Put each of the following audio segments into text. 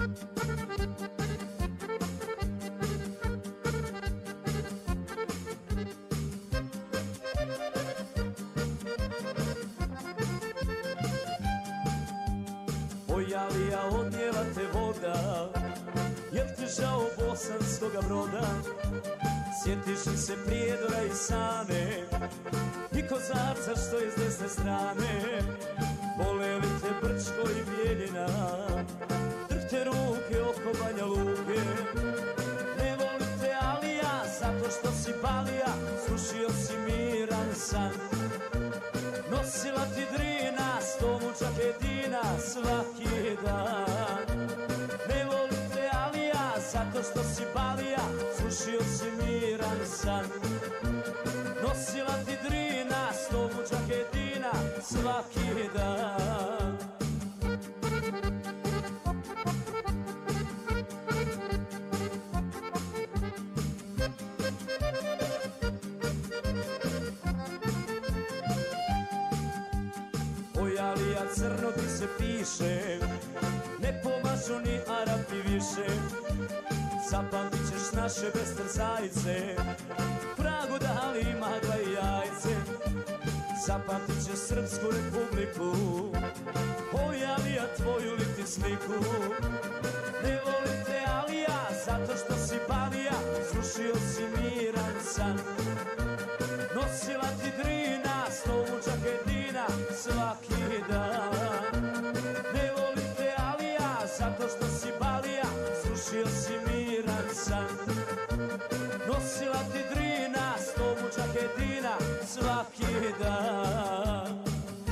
Alija, odnijela te voda, jel ti žao Bosanskoga Broda? Sjetiš li se Prijedora i Sane i Kozarca što je s desne strane? Bole li te Brčko i Bijeljina, drhte ruke oko Banja Luke? Ne voli te Alija zato što si palija, srušio si miran san. Nosila ti Drina, stomučak jedina svaki dan. Ne voli te Alija zato što si balija, srušio si miran san. Nosila ti Drina, stomučak jedina svaki dan. Alija, crno ti se piše, ne pomažu ni Arapi više. Zapamtit ćeš naše bestrzajce, Pragu dali magla i jajce. Zapamtit ćeš Srpsku republiku, oj Alija, tvoju li ti sliku? Ne voli te Alija zato što si balija, srušio si miran san. Nosila ti Drina, stomučak jedina svaki dan. Ne voli te Alija zato što si balija, srušio si miran san. Nosila ti Drina, stomučak jedina svaki dan.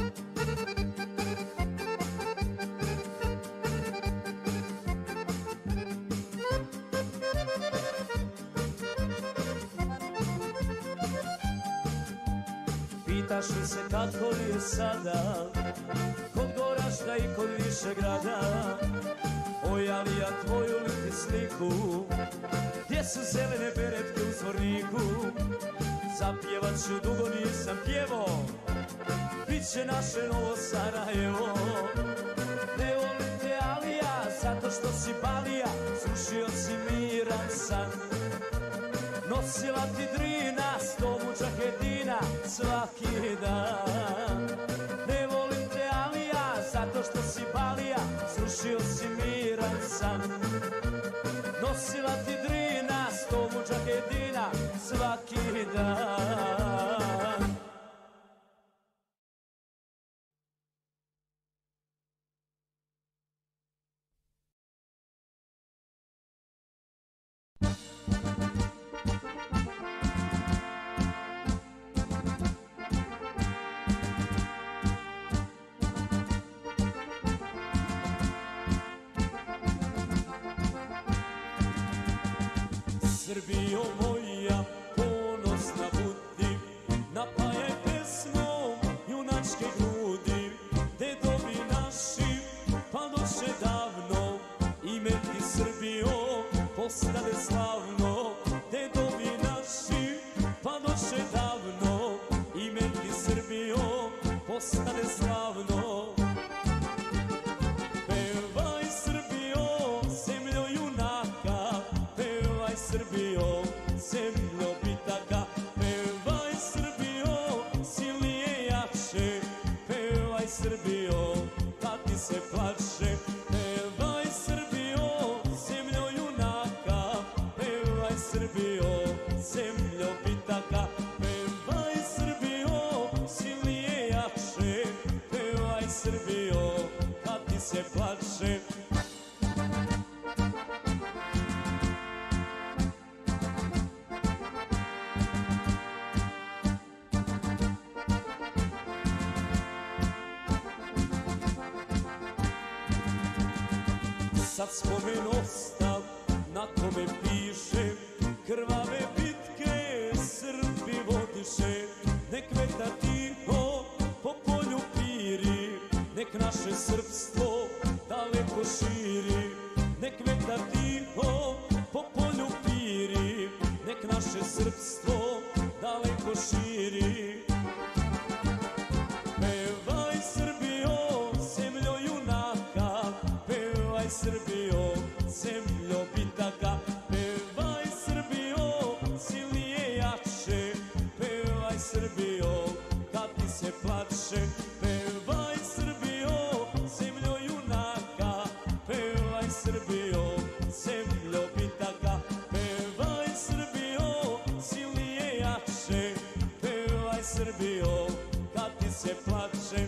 Pitaš li se kako li je sada, kod Goražda i kod Višegrada? Oj Alija, tvoju li ti sliku, gdje su zelene beretke u Zvorniku? Zapjevat ću, dugo nisam pjevo, bit će naše novo Sarajevo. Ne voli te Alija zato što si balija, srušio si miran san. Nosila ti Drina, stomučak jedina svaki dan. Ne volim te Alija zato što si balija, srušio si miran san. Nosila ti Drina, stomučak jedina svaki dan. Srbijo moja, ponosna budi, napajaj pesmom junačke grudi. Dedovi naši padoše davno, ime ti Srbijo postade slavno. Dedovi naši padoše davno, ime ti Srbijo postade slavno. Pevaj Srbijo, zemljo junaka, pevaj Srbijo, zemljo bitaka. Pevaj Srbijo, silnije jače, pevaj Srbijo, da ti se plače. Pevaj Srbijo, zemljo junaka, pevaj Srbijo, zemljo bitaka. Pevaj Srbijo, silnije jače, pevaj Srbijo, da ti se plače. Sad spomen ostav na kome piše, krvave bitke Srbi vodiše. Nek vetar tiho po polju piri, nek naše srpstvo daleko širi. Nek vetar tiho po polju piri, nek naše srpstvo daleko širi. Pevaj Srbijo, zemljo junaka, pevaj Srbijo, zemljo bitaka, pevaj Srbijo, silnije jače, pevaj Srbijo, kad ti se plače, pevaj Srbijo, zemljo junaka, pevaj Srbijo, zemljo bitaka, pevaj Srbijo, silnije jače, pevaj Srbijo, kad ti se plače.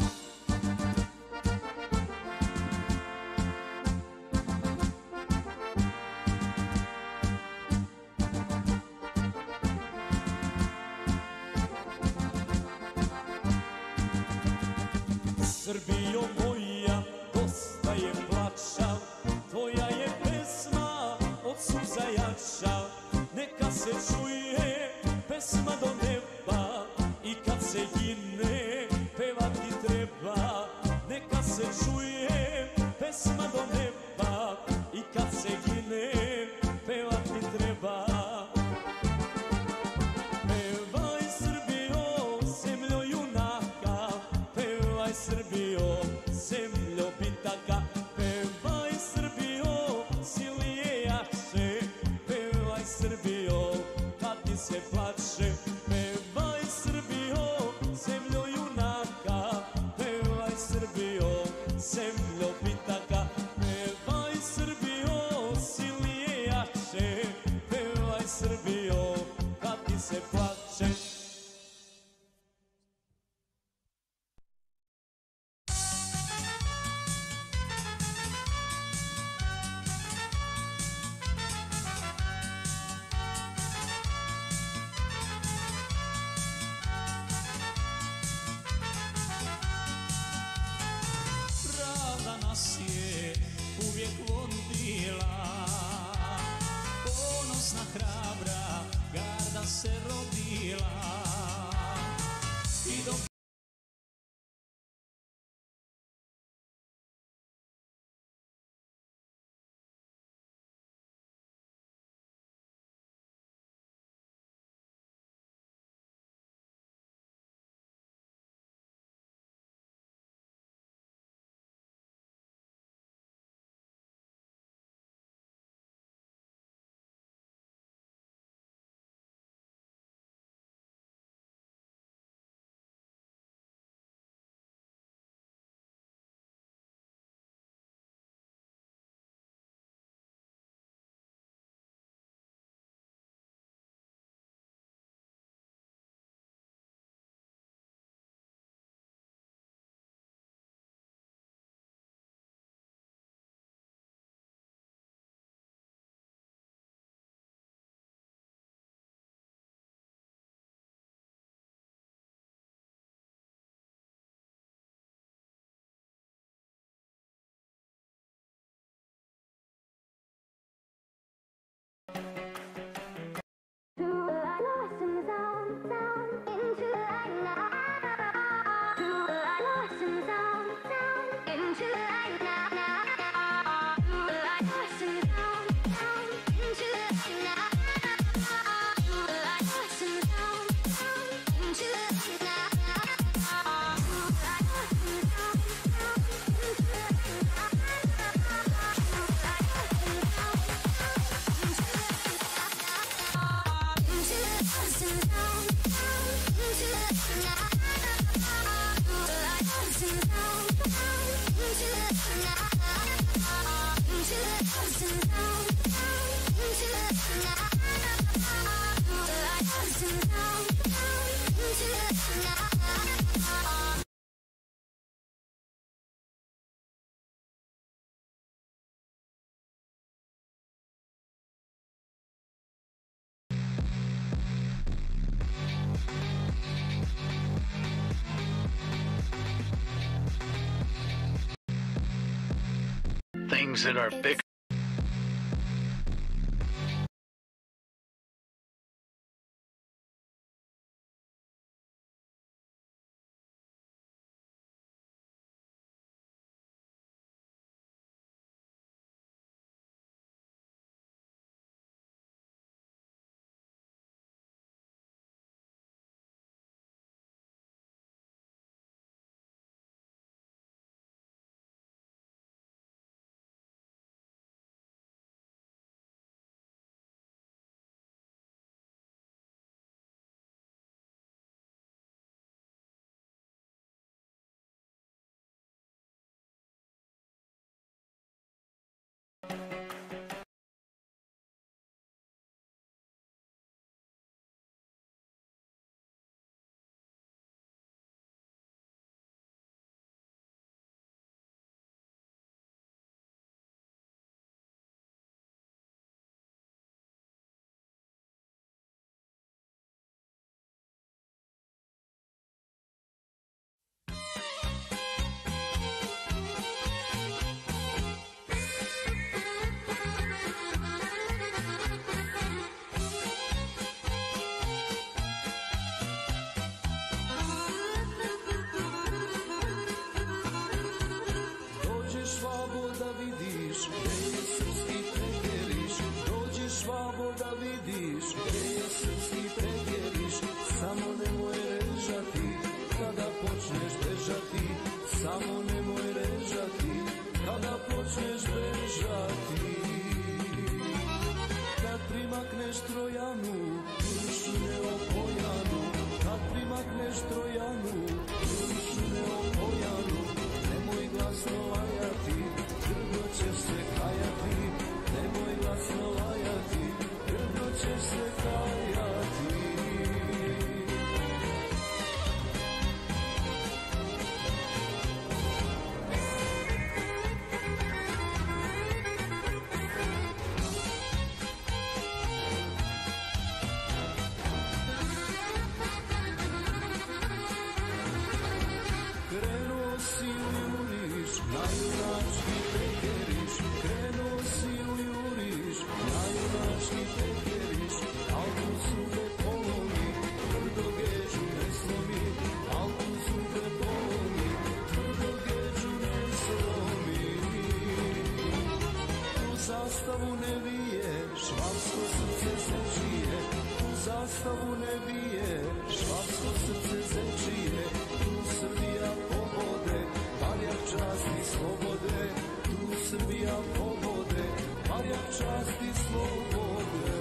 Srbijo moja, dosta je plača, tvoja je pesma od suza jača. Neka se čuje pesma do neba i kad se gine pevati treba. Neka se čuje pesma do neba i kad se gine pevati treba. Pevaj Srbijo, zemljo junaka, pevaj Srbijo, zemljo bitaka, pevaj Srbijo, silnije jače, pevaj Srbijo, kad ti se plače, pevaj Srbijo, zemljo junaka, pevaj Srbijo, zemljo bitaka, pevaj Srbijo, silnije jače, pevaj Srbijo, kad ti se plače. Pravda nas je uvijek vodila, ponosna, hrabra, garda se rodila. I dok things that are big. počneš bežati, kad primakneš Trojanu, dušu neopojanu, kad primakneš Trojanu, dušu neopojanu, nemoj glasno lajati, grdno ćeš se kajati, nemoj glasno lajati, grdno ćeš se kajati. Krenuo si ujuriš, na junački tekeriš, krenuo si ujuriš, na junački tekeriš, al tu zube polomi, tvrdo geđu ne slomi, al tu zube polomi, tvrdo geđu ne slomi. Tu zastavu ne bije, švapsko srce zečije, tu zastavu ne bije, švapsko srce zečije, tu Srbija pobode, barjak časti slobode, tu Srbija pobode, barjak časti slobode.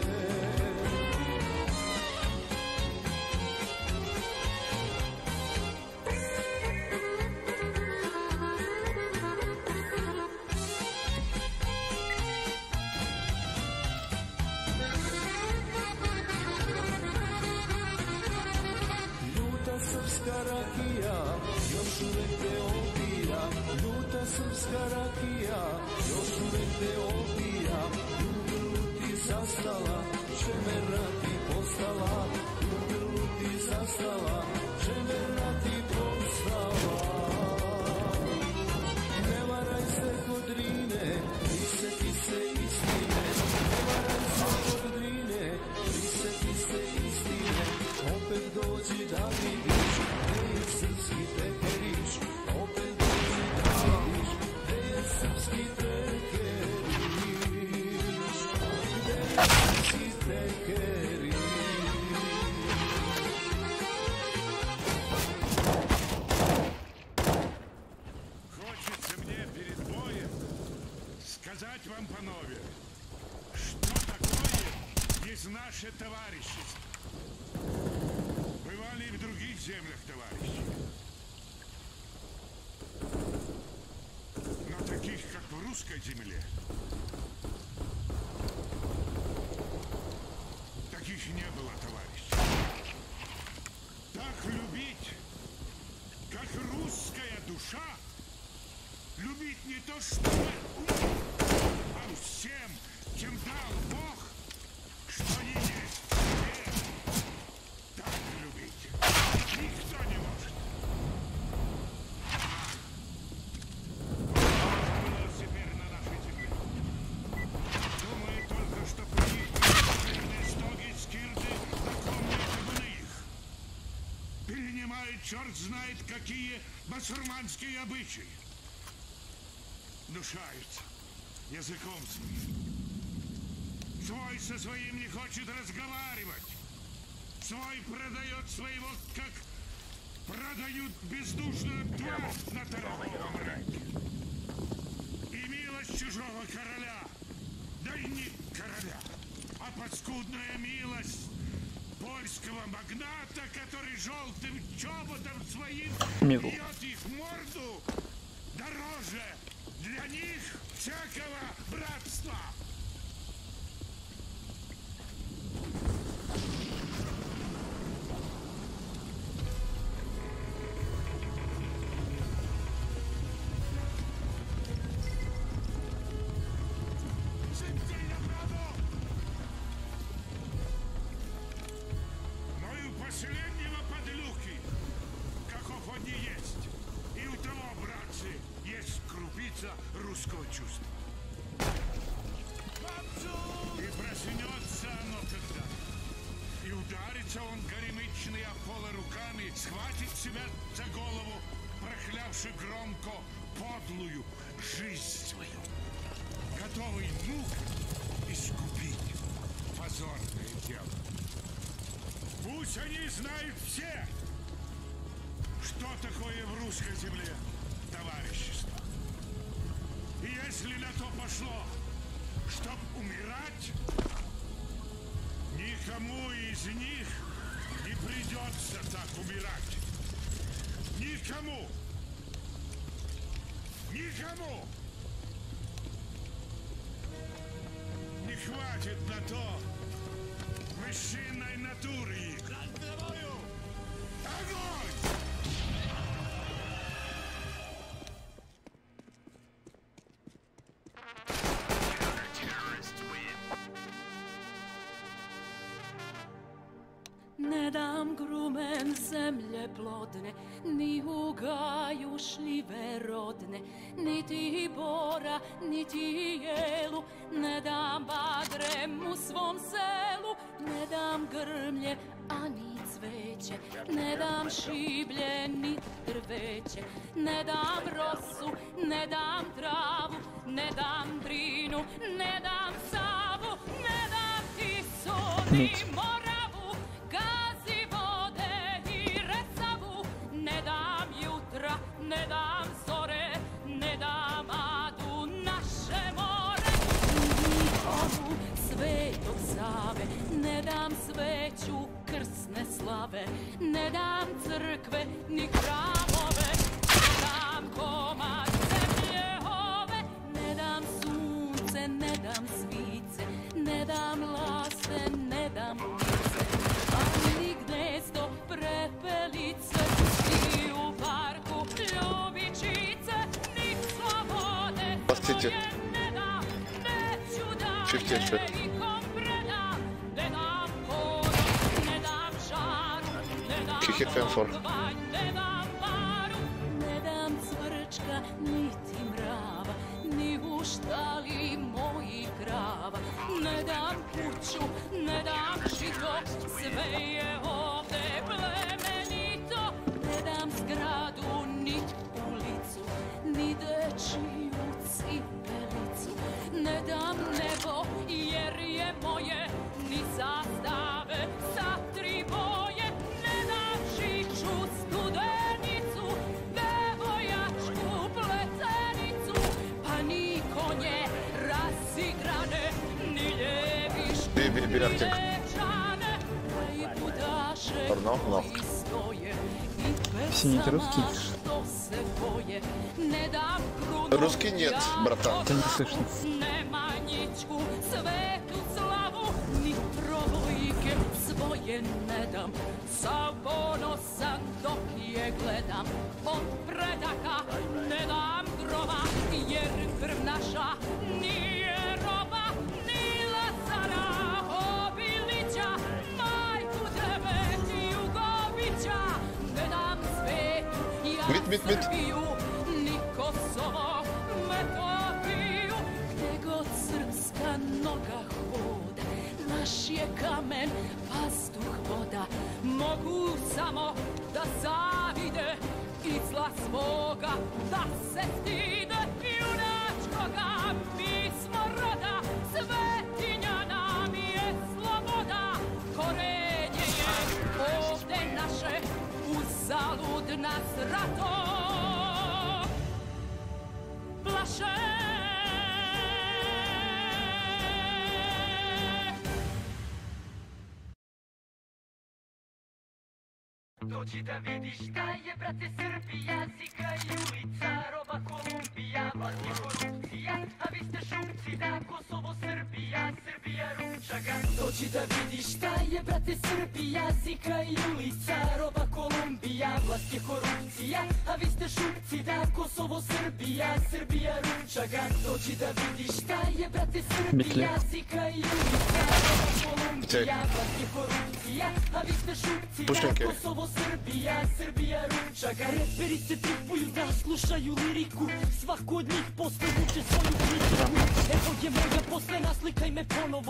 Srpska rakija, još uvek te obija, ljuta srpska rakija, još uvek te obija, u grlu ti zastala, žemerna ti postala, u grlu ti zastala, žemerna ti postala. Ne varaj se kod Drine, priseti se istine, ne varaj se kod Drine, priseti se istine, opet dođi da vidiš, gde je srpski tekeriš, opet dođi da vidiš, gde je srpski tekeriš, gde je srpski tekeriš. Хочется мне перед боем сказать вам, панове, что такое есть наше товарищество. Бывали и в других землях, товарищи. Но таких, как в русской земле, таких не было, товарищи. Так любить, как русская душа, любить не то что умом, а всем, чем дал Бог, что не есть в себе. Так любить никто не может. Было теперь на нашей земле. Думаю только, что при них стоги, скирды, законные кабаны их. Перенимают черт знает какие басурманские обычаи. Внушаются языком своим. Свой со своим не хочет разговаривать. Свой продает своего, как продают бездушную тварь на торговом рынке. И милость чужого короля, да и не короля, а паскудная милость польского магната, который желтым чоботом своим бьет их морду, дороже для них всякого братства. Последнего подлюки, каков он не есть, и у того, братцы, есть крупица русского чувства. И проснется оно когда, и ударится он горемычный о поло руками, схватит себя за голову, проклявши громко подлую жизнь свою, готовый мук искупить позорное дело. Пусть они знают все, что такое в русской земле товарищество. И если на то пошло, чтоб умирать, никому из них не придется так умирать. Никому! Никому! Не хватит на то мужчиной натуры их. Огонь! Ne dam grumen zemlje plodne, ni u gaju šljive rodne, niti bora, niti jelu, ne dam badrem u svom selu, ne dam grmlje, ani cveće, ne dam šiblje, ni drveće, ne dam rosu, ne dam travu, ne dam drinu, ne dam Savu, ne dam Tisu, ni Moravu, gazi vode i Resavu, ne dam jutra, ne dam zore, ne dam Adu naše more, ni ovu Svetog Save, ne dam sveću krsne slave, ne dam crkve ni hramove, ne dam komad zemlje ove, ne dam sunce, ne dam svice, ne dam laste, ne dam ptice, ani gnezdo prepelice, ni u parku ljubičice, ni slobode Простите. ne dam, neću da Čekajte. nikom predam, ne dam horu, ne dam žaru, ne dam Kih je 5-4. ogvanj, ne dam paru, ne dam cvrčka, niti mrava, ni u štali mojih krava, ne dam kuću, ne dam žito, sve je ovde plemenito, ne dam zgradu, ni ulicu, ni dečiju cipelicu, ne dam nebo, jer je moje, ni zastave sa tri boje, ne dam žiču studenicu, devojačku pletenicu, pa ni konje razigrane, ni ljeviške, Bi ni rafting. lečane, i budaše Pardon, no. koji stoje, i Синий русский? pesama što se boje, ne dam krunu, Русский нет, братан. Это не слышно. Nemanjičku, svetu slavu, ni trobojke svoje ne dam. Sav ponosan dok je gledam, od predaka ne dam grova, jer krv naša nije roba, ni Lazara Obilića, majku tebe Jugovića, ne dam svetu, ja Mit. Srbiju, ni Kosovo, Metohiju, gde god srpska noga hoda, naš je kamen, vazduh, voda, mogu samo da zavide, i zla svoga da se stide, junačkoga mi smo roda, svetinja nam je sloboda, korenje je ovde naše, uzalud nas rato plaše. Dođi da vidiš šta je, brate, Srbija, zika i ulica, roba Kolumbija, vlast je korupcija, a vi ste šupci da Kosovo Srbija, Srbija ručaga. Dođi da vidiš šta je, brate, Srbija, zika i ulica, roba Kolumbija, vlast je korupcija, a vi ste šupci da Kosovo Srbija, Srbija ručaga. Dođi da vidiš šta je, brate, Srbija, zika i ulica, roba Kolumbija, vlast je korupcija, a vi ste šupci da Puštenke. Kosovo Srbija, Srbija ručaga. Reperi se tripuju da slušaju liriku, svako od njih posle vuče svoju kritiku. Evo je moja posle, naslikaj me ponovo,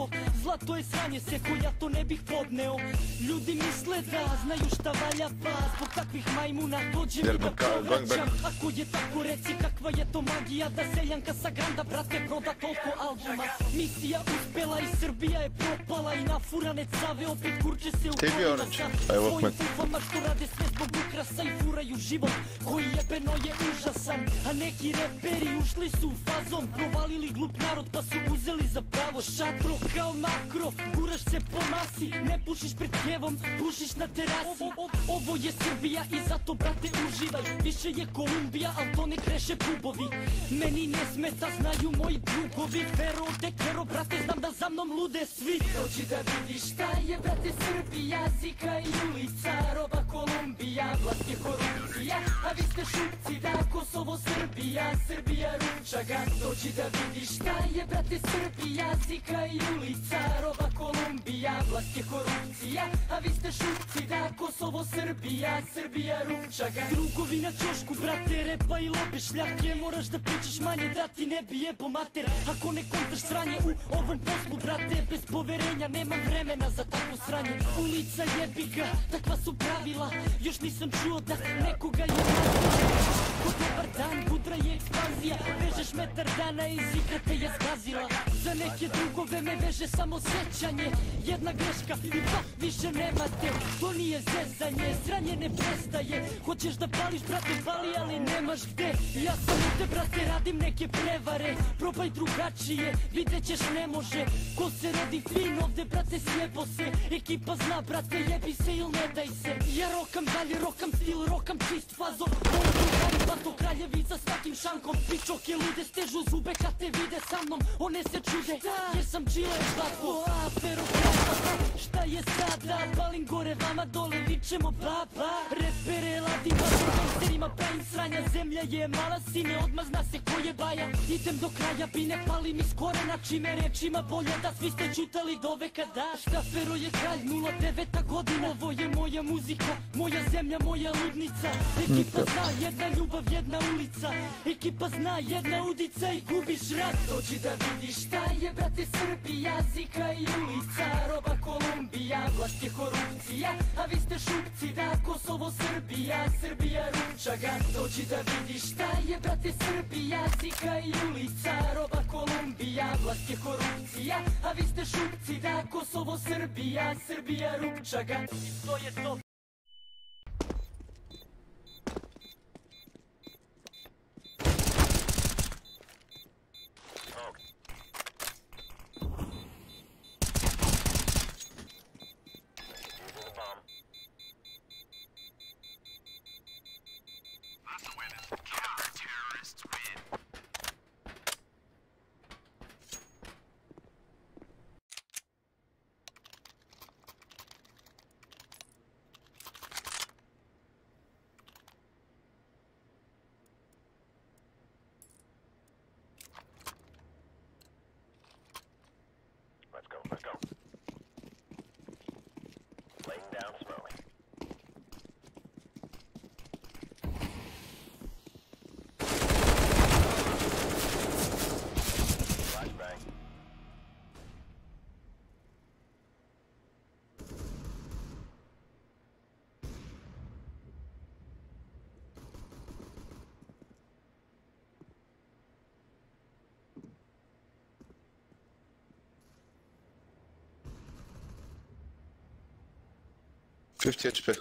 zlato je sranje se ko ja to ne bih podneo. Ljudi misle da znaju šta valja, pa zbog takvih majmuna dođe mi da povraćam. Ako je tako reci kakva je to magija, da seljanka sa Granda brate proda toliko albuma. Misija uspela i Srbija je propala i nafurane cave opet kurče se u kolima sa svojim fufama što rade sve zbog ukrasa i furaju život koji jebeno je užasan. A neki reperi ušli su u fazon, provalili glup narod pa su uzeli za pravo. Šatro kao makro, guraš se po masi, ne pušiš pred kevom, pušiš na terasi. Ovo je Srbija i zato brate uživaj, više je Kolumbija, al to ne kreše pubovi. Meni ne smeta, znaju moji drugovi, Fero te Kero brate, znam da za mnom lude svi. Dođi da vidiš šta je brate Srbija, zika i ulica, roba Kolumbija, vlast je korupcija, a vi ste šupci da Kosovo Srbija, Srbija ručaga. Dođi da vidiš šta je brate Srbija, zika i ulica, roba Kolumbija, vlast je korupcija, a vi ste šupci da Kosovo Srbija, Srbija ručaga. Drugovi na ćošku brate, repa i lobe šljake, moraš da pričaš manje da ti ne bi jebo mater. Ako ne kontaš sranje u ovom poslu brate, bez poverenja nemam vremena za takvo sranje. Ulica jebi ga, takva su pravila, još nisam čuo da nekoga je nazvao. Ko dobar dan, budra je ekspanzija, vežeš metar dana i zika te je zgazila. Za neke drugove me veže samo sećanje, jedna greška i pa više nemate. To nije zezanje, sranje ne prestaje, hoćeš da pališ brate pali ali nemaš gde. Ja sam u te brate radim neke prevare, probaj drugačije, vidjet ćeš ne može. Ko se rodi fin ovde brate slijepo se, ekipa zna brate jebi se il ne daj se. Ja rokam dalje, rokam stil, rokam čist fazo, ovo drugari bato kraljevi za svakim šankom. Pičoke lude stežu zube kad te vide sa mnom, one se čude jer sam čile zlatko. Pero šta je sada, palim gore vama dole vičemo baba. Repere ladim vašim gangsterima pravim sranja, zemlja je mala sine odmah zna se ko je baja. Idem do kraja bine palim iz korena, čime rečima bolje da svi ste čutali do veka da. Šta Fero je kralj 09. godina, ovo je moja muzika, moja zemlja, moja ludnica. Ekipa zna jedna ljubav, jedna ulica, ekipa zna jedna udica i gubiš rat. Dođi da vidiš šta je brate Srbija, zika i ulica, roba Kolumbija, vlast je korupcija, a vi ste šupci da Kosovo Srbija, Srbija ručaga. Dođi da vidiš šta je brate Srbija, zika i ulica, roba Kolumbija, vlast je korupcija, a vi ste šupci da Kosovo Srbija, Srbija ručaga. I to je to. Let's go. Laying down smoke. Flashbang. HP.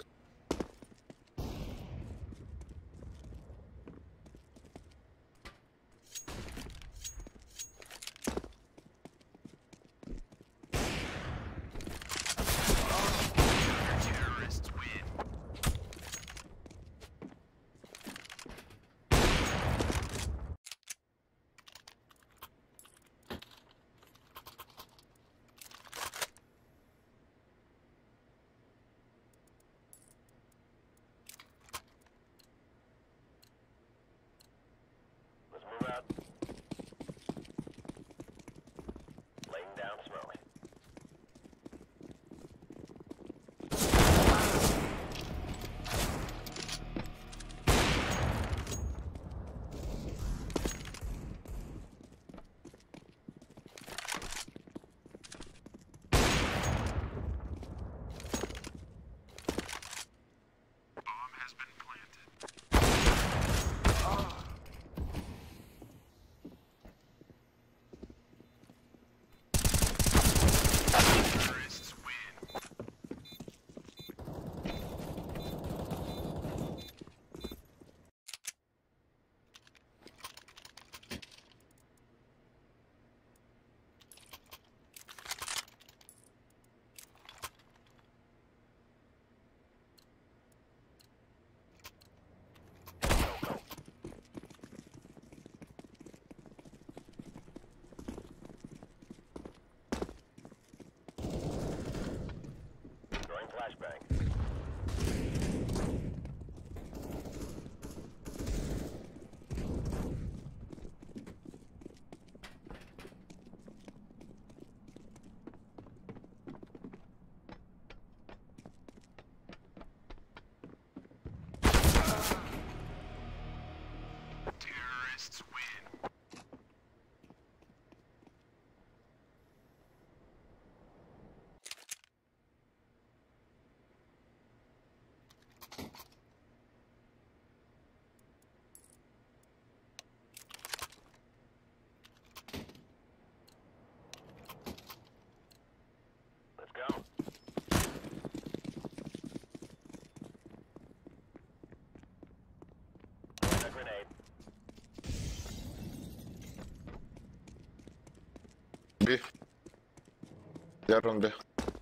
B. They are on B.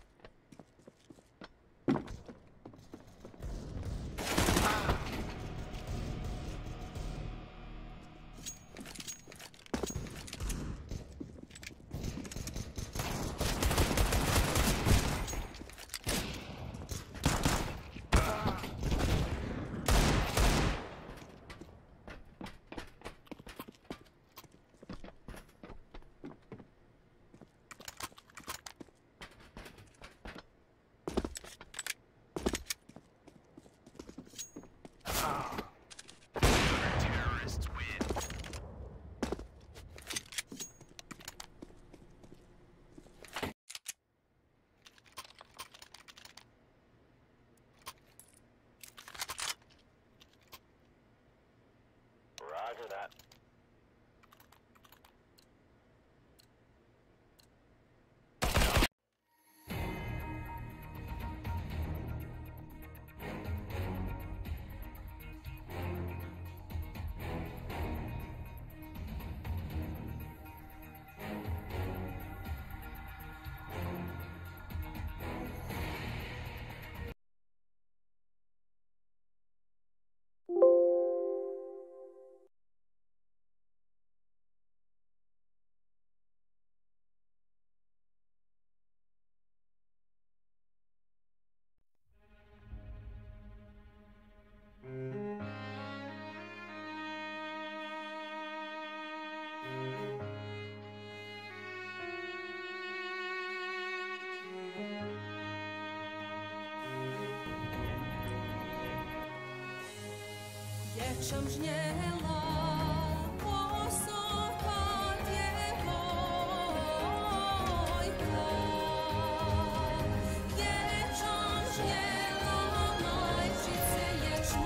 Roger that. Dziewczę żniela, posocha dziewojka. Dziewczę żniela, majczyce jeczmu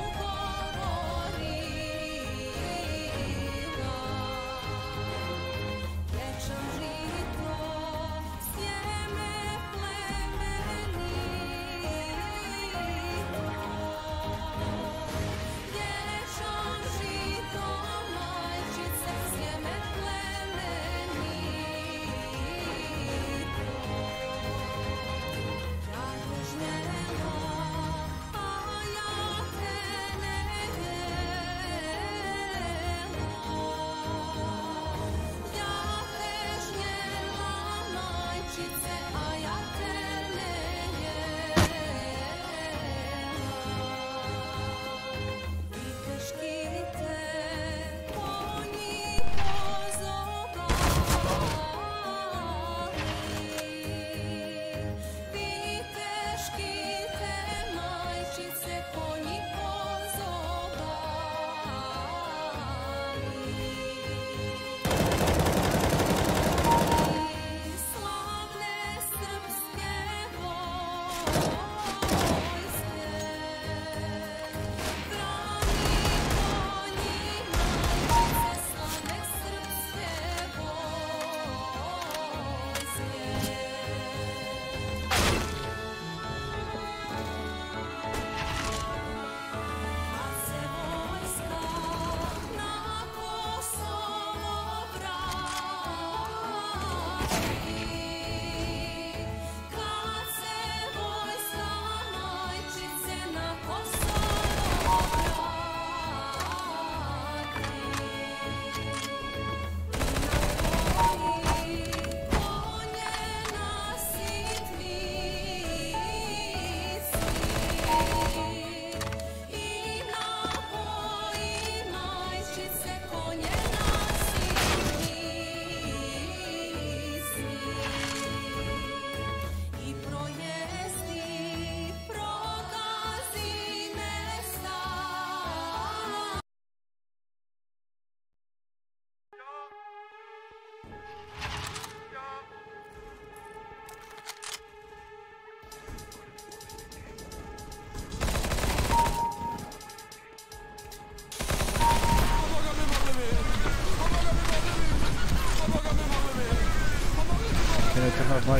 govorila. Dziewczę żitro, sjeme plemenito. Can I turn off mic?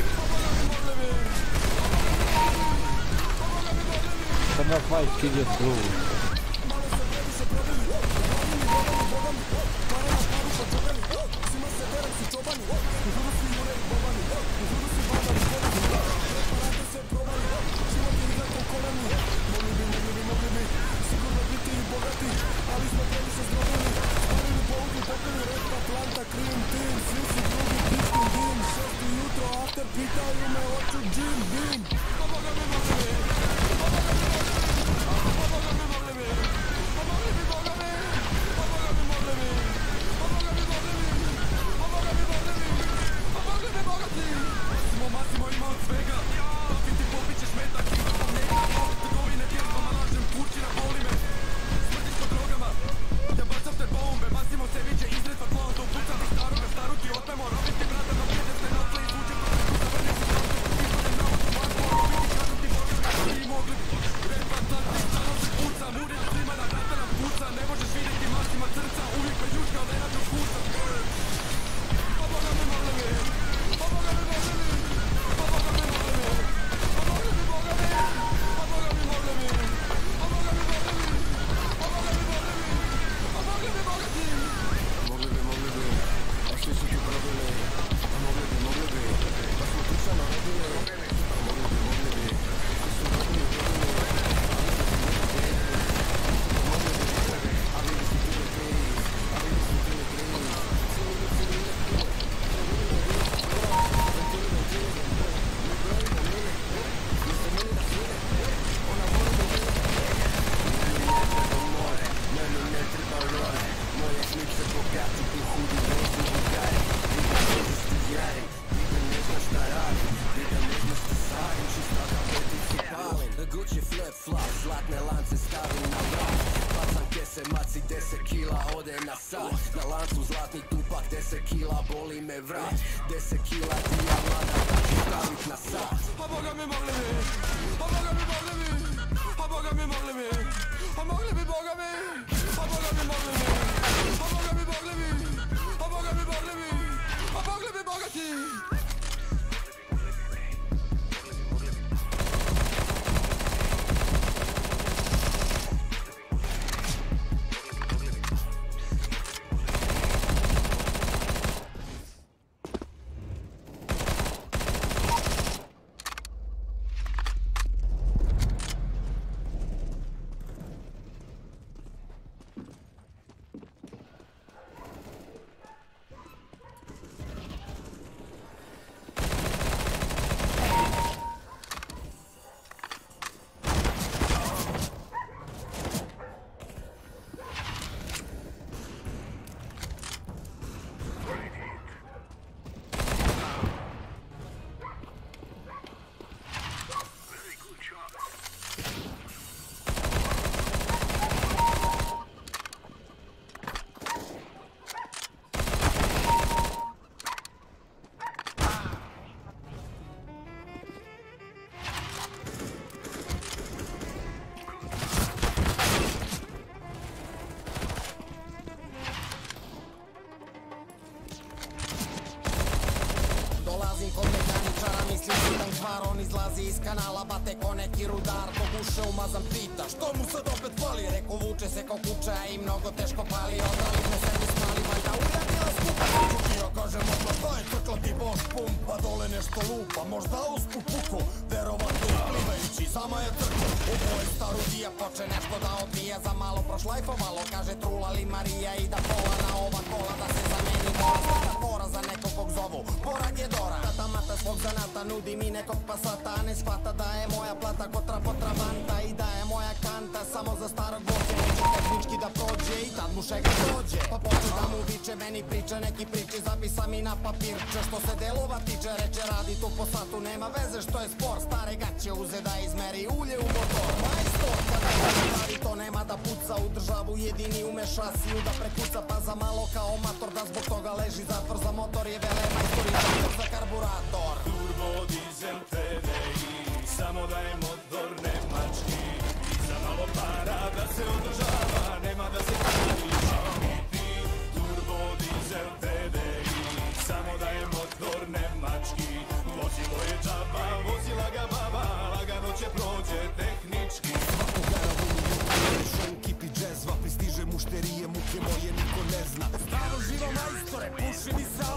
Turn off mic, kill your soul. Iz kanala bate ko neki rudar, ko guše umazan pita što mu sad opet fali, reko vuče se kao kuća i mnogo teško pali, odrali me servis mali, valjda uradila skupa. Čukio kažem odmah daj crkla ti boš pumpa, dole nešto lupa, možda uspu puku, verovatno uplivajući, sama je crkla, oboje staru dija, poče nešto da odbija, za malo prošlajfovalo, kaže trulali Marija i da pola na ova kola, da se zameni mora, mora za nekog kog zovu, Porag je Dora, tata mata svog zanata, nudi mi nekog pasata, ne shvata da je moja plata kotra potravanta i da je moja kanta samo za starog vođe, neće tehnički da prođe i tad mu šega prođe, pa počne da mu viče, meni priča neki priče, zapisa mi na papirče, što se delova tiče, reče radi tu po satu, nema veze što je spor, stare gaće uze da izmeri ulje u motor, majstor kada je radi to nema da puca, u državu jedini ume šasiju da prekuca, pa za malo kao mator da zbog toga leži zatvor, za motor je vele majstor i zatvor za karburator. Turbo dizel TDI, samo da je motor nemački i za malo para da se održava, nema da se kari. Turbo dizel TDI, samo da je motor nemački, vozilo je džaba, vozila ga baba, lagano će prođe tehnički. Kipi džezva, pristiže mušterije, muke moje niko ne zna. Staro živo majstore, puši mi se alfa,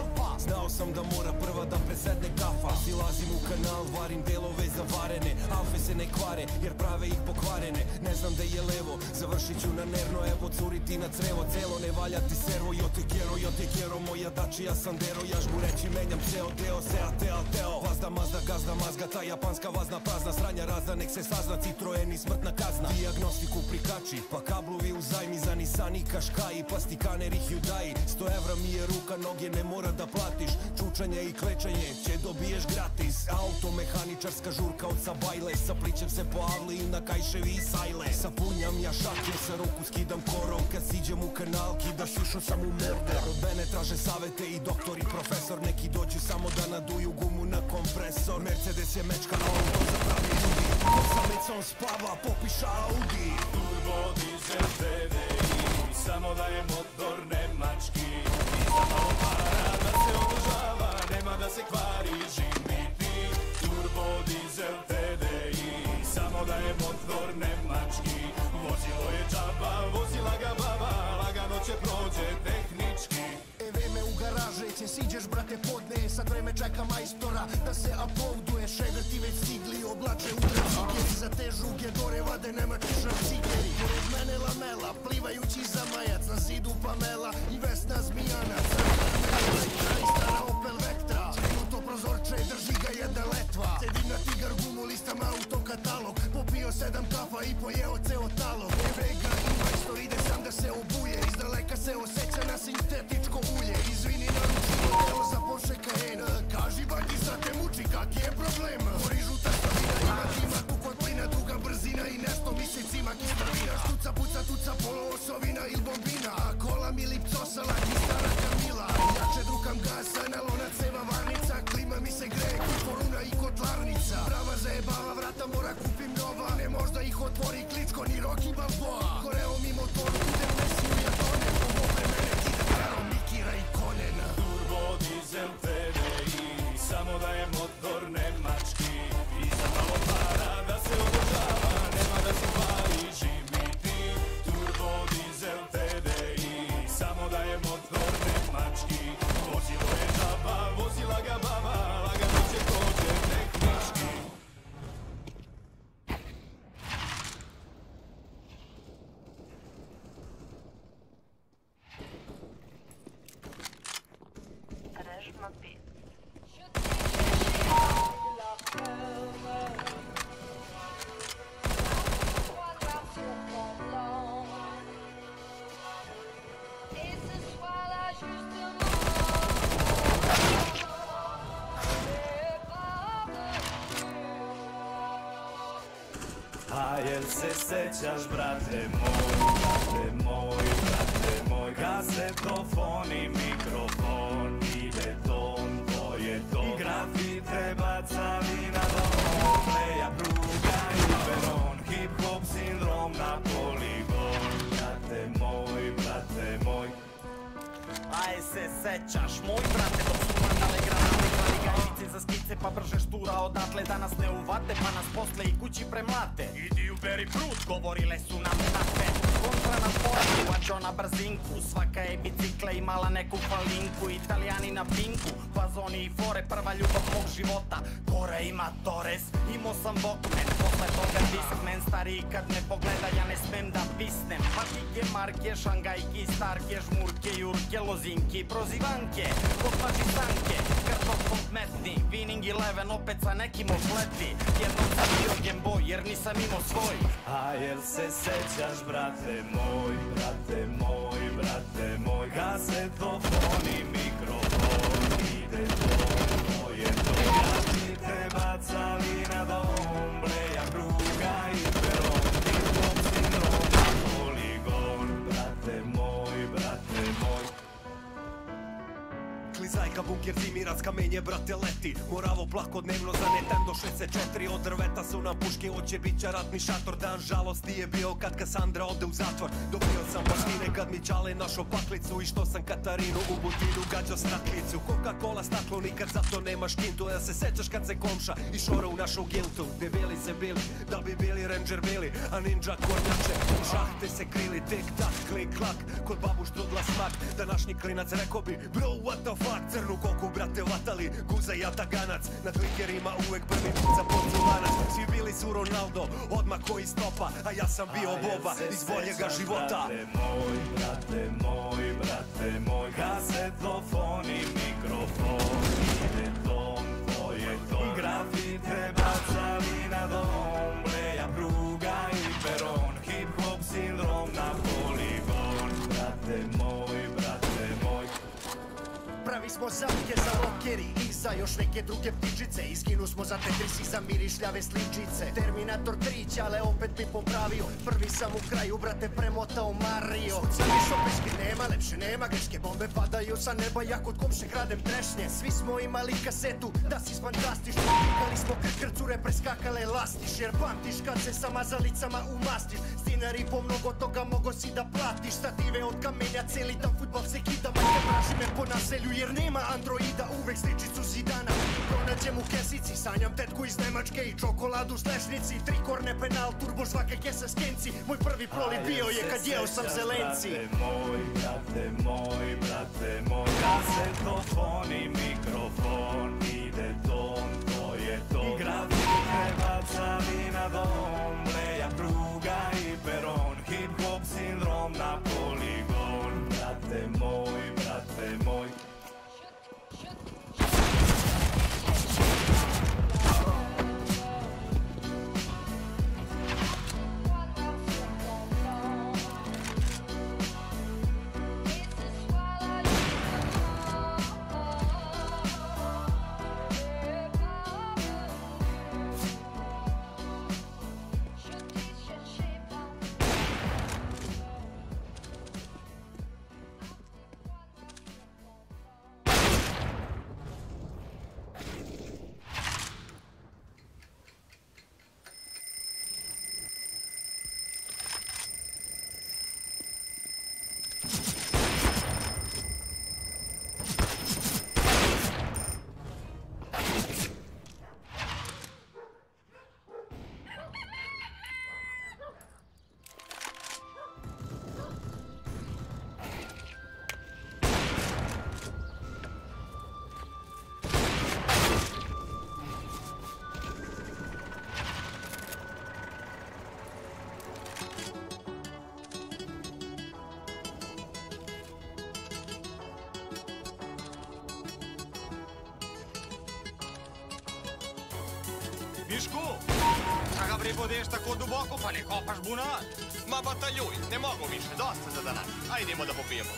Znao sam da mora prva da presedne kafa. Silazim u kanal, varim delove zavarene. Alfe se ne kvare, jer prave ih pokvarene. Ne znam da je levo, završit ću na nerno. Evo curiti na crevo, celo ne valja ti servo. Jo te kero, moja dačija Sandero. Ja žbu reći menjam ceo deo, teo. Vazda, mazda, gazda, mazga, ta japanska vazna prazna. Sranja razna, nek se sazna, Citroen i smrtna kazna. Dijagnostiku prikači, pa kablovi u zajmi za Nisani, Kaškaji, plastikaner i Hyundai. 100 evra mi je ruka, noge ne mora da platiš. Čučanje i klečanje će dobiješ gratis. Automehaničarska žurka od Sabajle. Saplićem se po avli i na kajševi i sajle. Sapunjam ja šake, sa ruku skidam korov. Kad siđem u kanal, kidaš išao sam u morder. Od mene traže savete i doktor i profesor. Neki dođu samo da naduju gumu na kompresor. Mercedes je mečka, a auto za pravi ljudi. Osamicom spava, popiša Audi. Turbo dizel TDI, samo da je motor nemački. I za malo para da se održava, nema da se kvari živiti. Turbo dizel TDI, samo da je motor nemački. Vozilo je džaba, vozila ga baba, lagano će prođe tehnički. Vreme u garaže će siđeš brate podne. Sad vreme čeka majstora da se aplauduje. Šever ti već stigli oblače u tracigeri. Za te žuge dore vade nemački šracigeri. Pored mene lamela, plivajući za majac. Na zidu Pamela i Vesna Zmijanac. Elektra i stara Opel Vectra. Skrenuto prozorče, drži ga jedna letva. Sedim na tigar gumu, listam auto katalog. Popio 7 kafa i pojeo ceo talog. Vega i majstor ide sam da se obuje. Iz daleka se osjeća na sintetičko ulje. Izvini naručilo delo za Porsche Cayenne. Kaži bagi sad te muči, kak je problem? Gori žuta stavina, ima tima tu kod plina. Druga brzina i nešto misecima kistavina. Štuca, puca, tuca, polo osovina il bombina. A kola mi lipcosala, kistara Kamila. Jače drukam gasa, nalona ceva varnica. Klima mi se greje, kuporuna i kotlarnica. Prava zajebava, vrata mora kupim nova. Ne možda ih otvori Kličko ni Rocky Balboa. Koreo mi motoru, idem Mesiju ja tonem. Ovo vremene kida karo Mikira i Konena. Turbo dizel TDI, samo da je motor nemački. I za malo para da se održava, nema da se kvari živiti. Turbo dizel TDI, samo da je motor nemački. Vozilo je džaba, vozila ga baba, lagano će prođe tehnički. A jel se sećaš, brate moj, kasetofon i mikrofon, ide ton, to je to. Grafite bacavi na dom, leja pruga i peron, hip-hop sindrom na poligon, brate moj. A jel se sećaš, moj brate, dok su mandale granate, krali gajnice za skice, pa brže štura odatle, danas ne uvate, pa nas posle i kući premlate. Idi uberi prut, govorile su nam tate. Kontra na portu, a na brzinku, svaka je bicikla imala neku falinku. Italijani na pinku, fazoni i fore, prva ljubav mog života. Kore ima Torres, imao sam Walkman, posle toga Discman. Stariji kad me pogleda ja ne smem da pisnem. Patike, marke, šangajki, starke, žmurke, jurke, lozinki, prozivanke, potmaži sanke, kartofon metni, Winning Eleven opet sa nekim opleti. Jednom sam bio Game Boy jer nisam imao svoj. A jel se sećaš, brate moj, kasetofon i mikrofon, ide to je to. Grafite bacavi na dom, bleja pruga i peron, hip-hop sindrom na poligon, brate moj. Klizajka, bunker, zimirac, kamenje, brate, leti. Moravo plakodnevno za Nintendo 64. Od drveta su nam puške, oće bit će ratni šator. Dan žalosti je bio kad Kasandra ode u zatvor. Dobio sam baštine kad mi Čale našo paklicu. I što sam Katarinu u butinu gađao staklicu. Coca-Cola staklo, nikad zato nemaš kintu. Jel se sećaš kad se komša išora u našu giltu? Gde bili se bili, da bi bili Ranger bili, a ninja kornjače u žahte se krili. Tik tak, klik klak, kod babu štrudla smak. Današnji klinac rekao bi, bro what the fuck, crnu koku ruku, brate, vatali guza i ataganac. Na klikerima uvek prvi put za porcelanac. Svi bili su Ronaldo, odmah koji stopa, a ja sam bio Boba iz boljega života. Brate moj, kasetofon i mikrofon, ide ton, to je ton. Grafite bacali na dom, bleja pruga i peron, hip-hop sindrom na poligon. Brate moj. Pravi smo zamke za rokeri i za još neke druge ptičice. Iskinu smo za Tetris i za mirišljave sličice. Terminator 3, ale opet bi popravio. Prvi sam u kraju, brate, premotao Mario. Sami šopeški nema, lepše nema, greške bombe padaju sa neba, ja kod komše kradem trešnje. Svi smo imali kasetu, da si fantastično. Klikali smo krcure, preskakale lastiš. Jer pamtiš kad se sa mazalicama umastiš. S dinari po mnogo toga mogo si da platiš. Stative od kamenja, celi dan futbol se kita. Majke praži me po naselju jer nema androida, uvek sličicu Zidana pronađem u kesici, sanjam tetku iz Nemačke i čokoladu s lešnici. 3 korne, penal, turbo, svake kese skenci. Moj prvi proli bio je kad jeo sam zelenci. Brate moj, kasetofon i mikrofon, ide ton, to je to. Grafite bacali na dom, bleja pruga i peron, hip-hop sindrom na poligon. Brate moj. Mišku, čega pripodeš tako duboko, pa ne kopaš bunar? Ma bataljuj, ne mogu više, dosta za danas. Ajdemo da popijemo.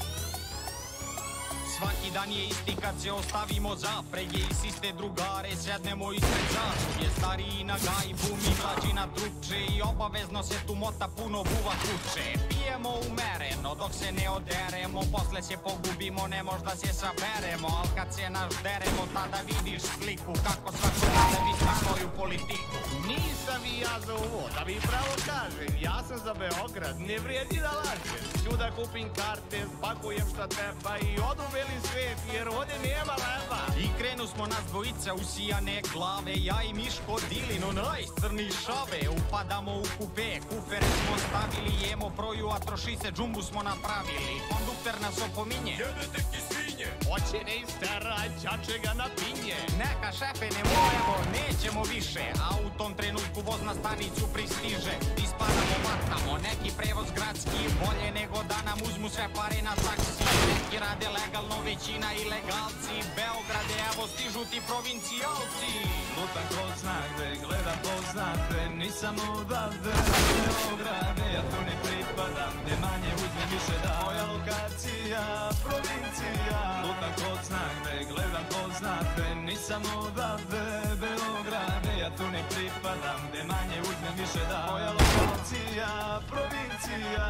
Svaki dan je isti kad se ostavimo za prege i siste drugare, sednemo ispred zasluge. Stariji na gajbu, mi mlađi na drugče i obavezno se tu mota puno buva kruče. Pijemo umereno dok se ne oderemo, posle se pogubimo, ne možda se saberemo. Al kad se naš deremo, tada vidiš sliku kako svako da visna svoju politiku. Nisam i ja za ovo, da vi pravo kažem, ja sam za Beograd, ne vrijedi da lažem. Ću da kupim karte, spakujem šta treba i odu beli svet, jer ovdje nema leba. I krenu smo nas dvojica usijane glave, ja i Miško Dilino, najcrni šave. Upadamo u kupe, kufere smo stavili, jemo proju, a troši se džumbu smo napravili. Kondukter nas opominje, jedete ki svinje, hoće ne istera, čače ga na pinje. Neka šefe, ne moramo, nećemo više, a u tom trenutku voz na stanicu pristiže. Ispadamo, vatamo, neki prevoz gradski, bolje nego da nam uzmu sve pare na taksi. Neki rade legalno, većina ilegalci, Beograde, evo stižu ti provincijalci. Lutam kroz znak, gde gleda poznate, nisam odavde, Beograde, ja tu ne pripadam, gde manje uzmem više da. Moja lokacija, provincija. Lutam kroz znak, gde gledam poznate, nisam odavde, Beograde, ja tu ne pripadam, gde manje uzmem više da. Moja lokacija, provincija.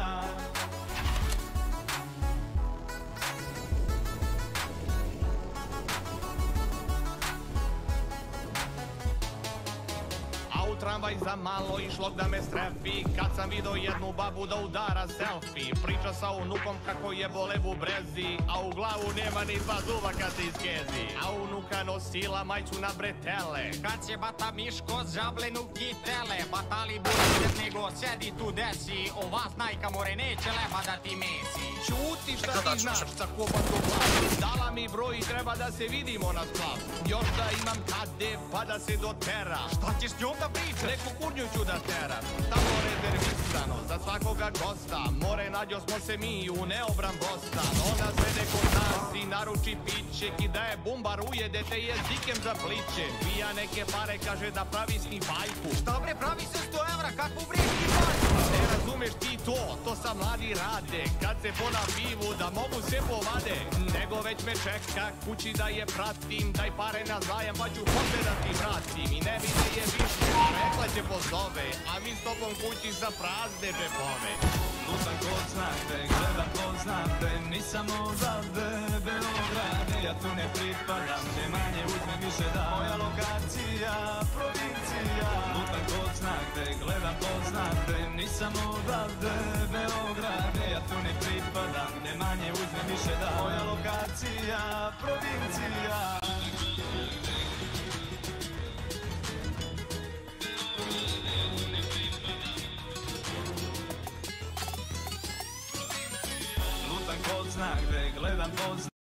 Tramvaj za malo išlo da me strefi, kad sam vidio jednu babu da udara selfie. Priča sa unukom kako je bolev u brezi, a u glavu nema ni 2 zuba kad se iskezi. A unukano do sila majcu na bretele. Kad se bata Miško zablenu kitele, batali budućet nego sedi tu desi, ova znajka more neće leba da ti mesi. Čuti šta ti znaš, sakopan do glavu. Dala mi broj i treba da se vidimo na splavu. Još da imam kade pa da se dotera. Šta ćeš s njom da pričaš? Neku kurnju ću da teram. Tamo rezervisano za svakoga gosta. More nađo smo se mi u neobran Bostan. Ona svede kod nas i naruči piće. I da je bumbar ujede te jezikem za pliće. Pija neke pare, kaže da pravi s njih bajku. Šta bre, pravi se 100 evra, kakvu vrijedki bajku? Ne razumeš ti to sa mladi rade. Kad se pona pivu da mogu se povade. Nego već me čeka kući da je pratim. Daj pare na zajam pa ću posle da ti vratim. I ne vide je više, rekla će pozove. A mi s tobom kući za prazne džepove. Lutam kod znate, gledam poznate, nisam odavde, Beograd, ja tu ne pripadam, ne manje uzme više da, moja lokacija, provincija. Lutam kod znate, gledam poznate, nisam odavde, Beograd, ja tu ne pripadam, ne manje uzme više da, moja lokacija, provincija. Kod znak gde gledam pod znak.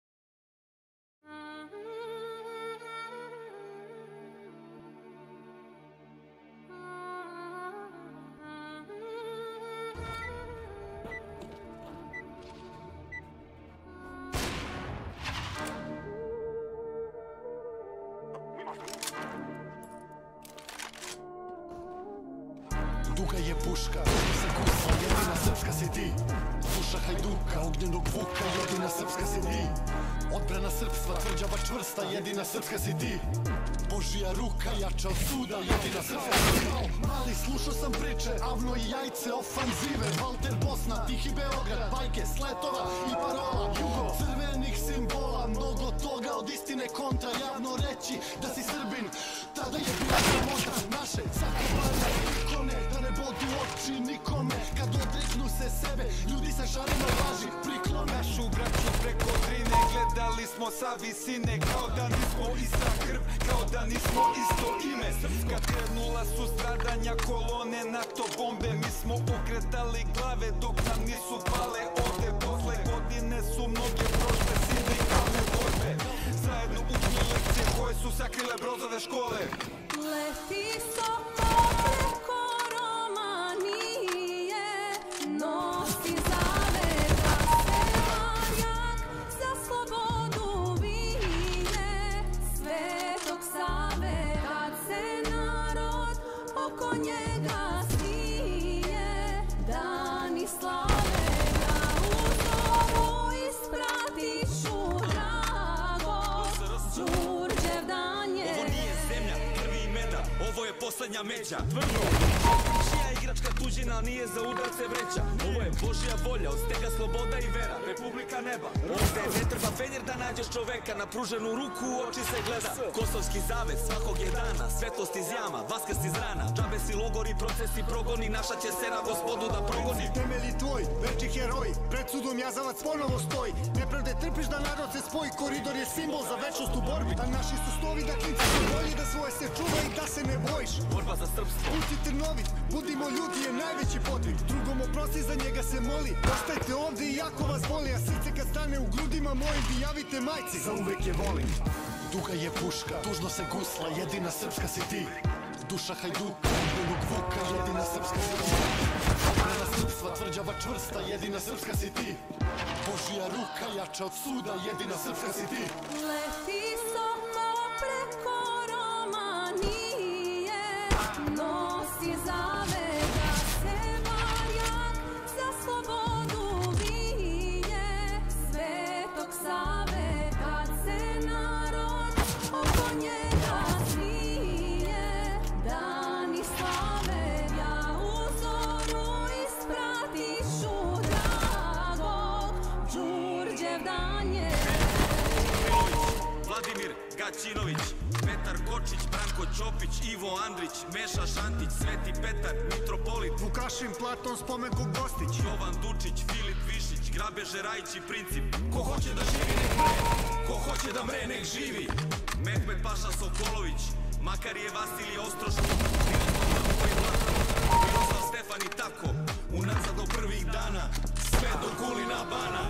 Duga je puška, se kusa, jedina srpska si ti. Duša hajduka, ognjenog vuka, jedina srpska si ti. Odbrana srpstva, tvrđava čvrsta, jedina srpska si ti. Božija ruka, jača od suda, jedina srpska si ti. Mali, slušao sam priče, Avno i jajce, ofanzive, Valter Bosna, Tihi Beograd, bajke, sletova i parola, jugo, crvenih simbola, mnogo toga od istine kontra, javno reći da si Srbin, tada je bila sramota naše, sakoblane ikone, da ne bodu oči nikome, kad odreknu se sebe, ljudi sa šarima laži, priklone. Našu braću preko Drine gledali smo sa visine, kao da nismo ista krv, kao da nismo isto ime. Srpska krenula su stradanja kolone, NATO bombe, mi smo okretali glave dok nam nisu pale ovde. Posle godine su mnoge prošle sindikalne borbe, zajedno učili lekcije koje su sakrile brozove škole. Leti soko preko Romanije, nosi zavera se Marjak, za slobodu vine Svetog Save. Kad se narod oko njega smije, dani slave ga uzoru ispratišu drago, Đurđev dan je. Ovo nije zemlja, krvi i meda, ovo je poslednja međa. Tvrdo, čija igračka tuđina nije za udarce vreća. Ovo je Božja volja, od stega sloboda i vera, Republika neba. Ovde ne treba fenjer da nađeš čoveka, na pruženu ruku u oči se gleda. Kosovski zavez svakog je dana, svetlost iz jama, vaskrs iz rana. Džabe si logori, procesi, progoni, naša će se na gospodu da progoni. Temelji tvoj, veći heroj, pred sudom jazavac ponovo stoji. Nepravde trpiš da narod se spoji, koridor je simbol za večnost u borbi. A naši su stovi da klinci su bolji, da svoje se čuva i da se ne bojiš. Borba za srpstvo. Puti Trnovit, budimo ljudi je najveći podvig. Drugom oprosti, za njega se moli. Ostajte ovde i jako vas boli, a srce kad stane u grudima mojim, vi javite majci, za uvek je volim. Duga je puška, tužno se gusla, jedina srpska si ti. Duša hajduka, ognjenog vuka, jedina srpska si ti. Odbrana srpstva, tvrđava čvrsta, jedina srpska si ti. Božija ruka, jača od suda, jedina srpska si ti. Leti soko preko Romanije, nosi zavera se Marjak, za slobodu vije Svetog Save. Kad se narod oko njega smije, dani slave ga uzoru ispratišu dragog, Đurđev dan je. Vladimir Gaćinović, Petar Kočić, Branko Ćopić, Ivo Andrić, Meša Šantić, Sveti Petar, Mitropolit, Vukašin, Platon, Spomenko Gostić, Jovan Dučić, Filip Višić, Grabeže Rajić i Princip. Ko hoće da živi nek mre, ko hoće da mre nek živi. Mehmet Paša Sokolović, Makarije Vasilije Ostroš, Miroslav Stefan i tako, unazad do prvih dana, sve do Kulina Bana.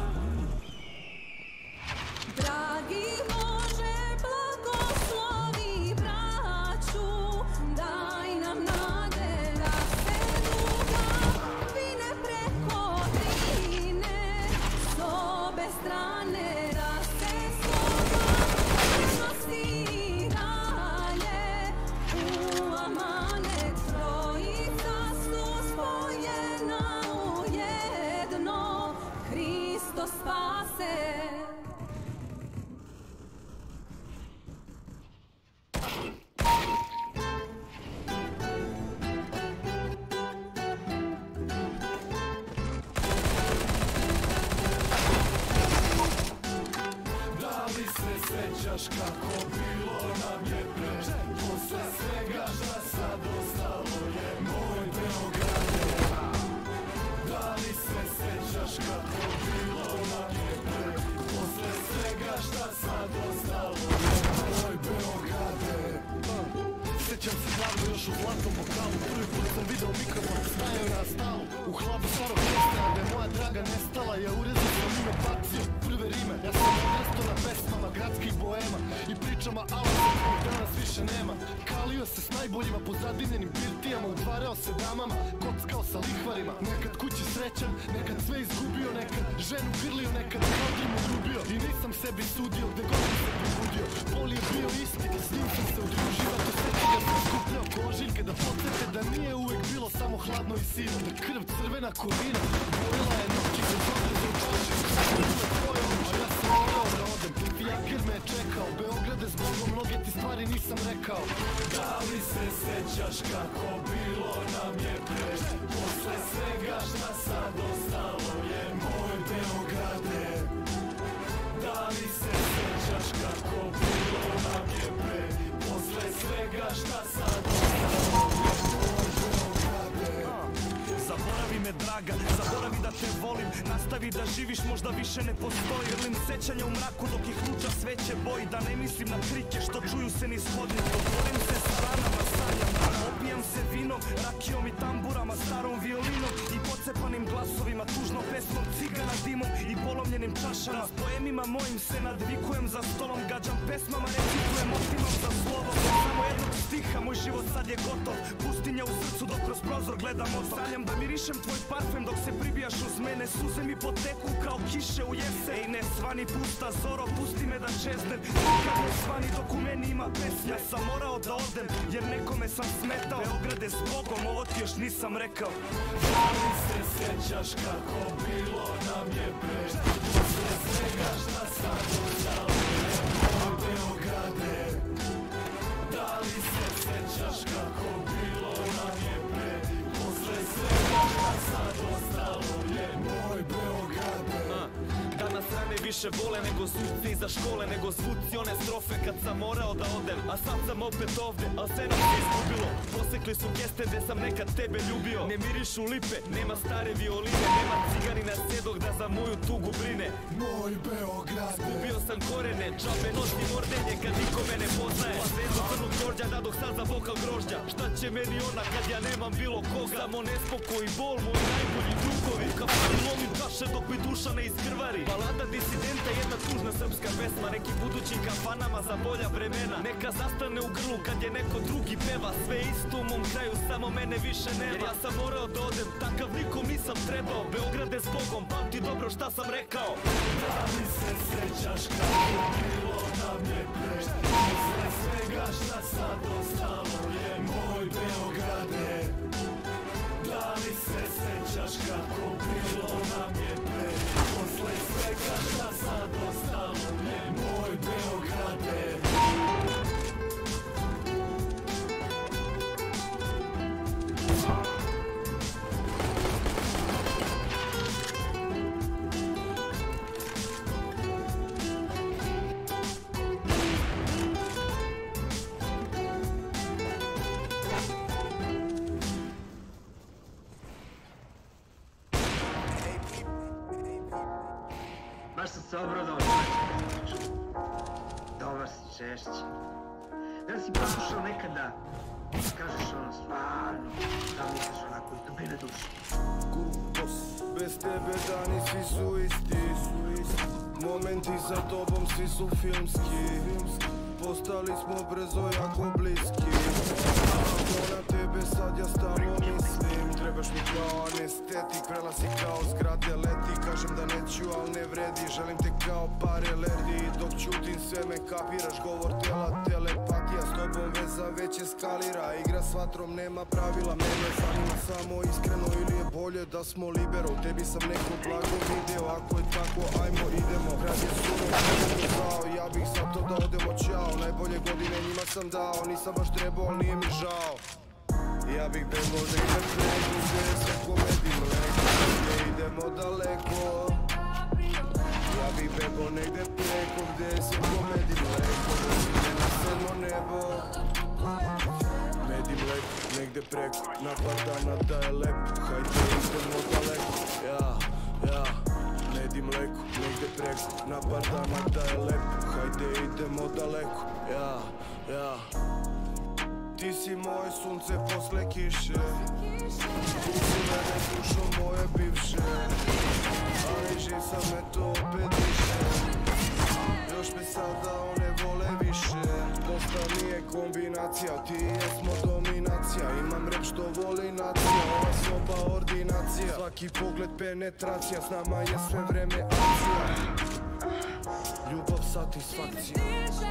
Dragi Bože, blagoslovi braću, daj nam nade da se duga vine preko Drine, s obe strane da se sloga nosi dalje, u amanet trojica su spojena u jedno, Hristo spase. Sećaš kako bilo nam je pre, posle svega šta sad ostalo je moj Beograde. Da li se sećaš kako bilo nam je pre, posle svega šta sad ostalo je moj Beograde. Sećam se glavno još u zlatnom bokalu, prvi put sam video mikrofon stajao na stalu, u hlabu starog mjesta gde moja draga nestala, ja urezao sam ime bacio prve rime, ja sam odrastao na pesmama gradskih boema i pričama Alasa kojih danas više nema. Kalio se s najboljima po zadimljenim birtijama, udvarao se damama, kockao sa lihvarima, nekad kući srećan, nekad sve izgubio, nekad ženu grlio, nekad rodinu ljubio i nisam sebi sudio gde god mi se probudio. Bol je bio isti, s njim sam se udružio, to sve ga sam skupljao kožiljke da podsjete da nije uvek bilo samo hladno i sino, da krv crvena kovina bojila je noći za zove za oči. Tvoje oči, ja sam morao da odem, fijaker me je čekao, Beograde zbogom mnoge ti stvari nisam rekao. Da li se sećaš kako bilo nam je pre, posle svega šta sad ostalo je moj Beograde. Da li se sećaš kako bilo nam je pre, posle svega šta sad ostalo je moj Beograde. Zaboravi me draga, zaboravi da te volim, nastavi da živiš, možda više ne postoji. Grlim sećanja u mraku dok ih luča sveće boji, da ne mislim na trike što čuju se niz hodnik. Otvorim se s ranama, sanjam, opijam se vinom, rakijom i tamburama, starom violinom i pocepanim glasovima, tužnom pesmom, cigana dimom i polomljenim čašama. S poemima mojim se nadvikujem za stolom, gađam pesmama, recitujem, otimam za slovo. Samo jednog stiha, moj život sad je gotov, pustinja u srcu dok kroz prozor gledam otok. Sanjam da mirišem tvoj parfem dok se pribijaš uz mene, suze mi poteku kao kiše u jesen. Ej ne svani pusta zoro, pusti me da čeznem, nikad ne svani dok u meni ima pesnja. Sam morao da odem jer nekome sam smetao, Beograde s Bogom, ovo ti još nisam rekao. Da li se sećaš kako bilo nam je pre, posle svega šta sad ostalo je moj Beograde. Da li se sećaš kako bilo nam je pre, posle svega šta sad ostalo je moj Beograde. Danas rane više bole nego suci iza škole, nego zvuci one strofe kad sam morao da odem. A sad sam opet ovde, al sve nam se izgubilo. Posekli su geste gde sam nekad tebe ljubio. Ne mirišu lipe, nema stare violine, nema ciganina sjedog da za moju tugu brine. Moj Beograd. Zgubio sam korene, džabe nosim ordenje kad niko me ne poznaje. Pa zvezdu crnog Đorđa dadok sad za bokal grožđa. Šta će meni ona kad ja nemam bilo koga? Samo nespokoj i bol, moji najbolji drugovi. U kafani lomim čaše dok mi duša ne iskrvari. Balada disidenta, jedna tužna srpska pesma, nekim budućim kafanama za bolja vremena. Neka zastane u grlu kad je neko drugi peva, sve isto u mom kraju, samo mene više nema. Jer ja sam morao da odem, takav nikom nisam trebao. Beograde s Bogom, pamti dobro šta sam rekao. Da li se sećaš kako bilo nam je pre, posle svega šta sad ostalo je moj Beograde. Da li se sećaš kako bilo nam je pre, posle svega šta sad ostalo je moj Beograde. Baš sam se obradao. Dobar si, češće. Da li si poslušao nekada, kažeš ono stvarno, da misliš onako iz dubine duše? Bez tebe dani svi su isti, momenti za tobom svi su filmski, postali smo brzo jako bliski. Ako na tebe sad ja stalno mislim, trebaš mi kao anestetik, vrela si kao zgrade leti. Kažem da neću, al ne vredi, želim te kao pare lerdi. Dok čutim sve me kapiraš, govor tela, telepatija. S tobom veza već eskalira, igra s vatrom nema pravila. Mene zanima samo iskreno ili je bolje da smo libero. U tebi sam neko blago video, ako je tako ajmo idemo. Grad je suno, zao, ja bih sad to da odemo čao. Najbolje godine njima sam dao, nisam baš trebao, al nije mi žao. Ja bih bebo da idem preko, gdje se komedi mleko, gdje idemo daleko. Ja bih bebo negde preko, gdje se komedi mleko, gdje na sedmo nebo. Med i mleko, negde preko, na par dana da je lepo, hajde idemo daleko. Ja, med i mleko, negde preko, na par dana da je lepo, hajde idemo daleko. Ja. Ti si moje sunce posle kiše, tu si mene slušao moje bivše, ali živ sam me to opet više. Još me sada one vole više, dosta mi je kombinacija, ti jesmo dominacija. Imam rep što voli nacija, ova soba ordinacija, svaki pogled penetracija, s nama je sve vreme akcija. Ljubav, satisfakcija.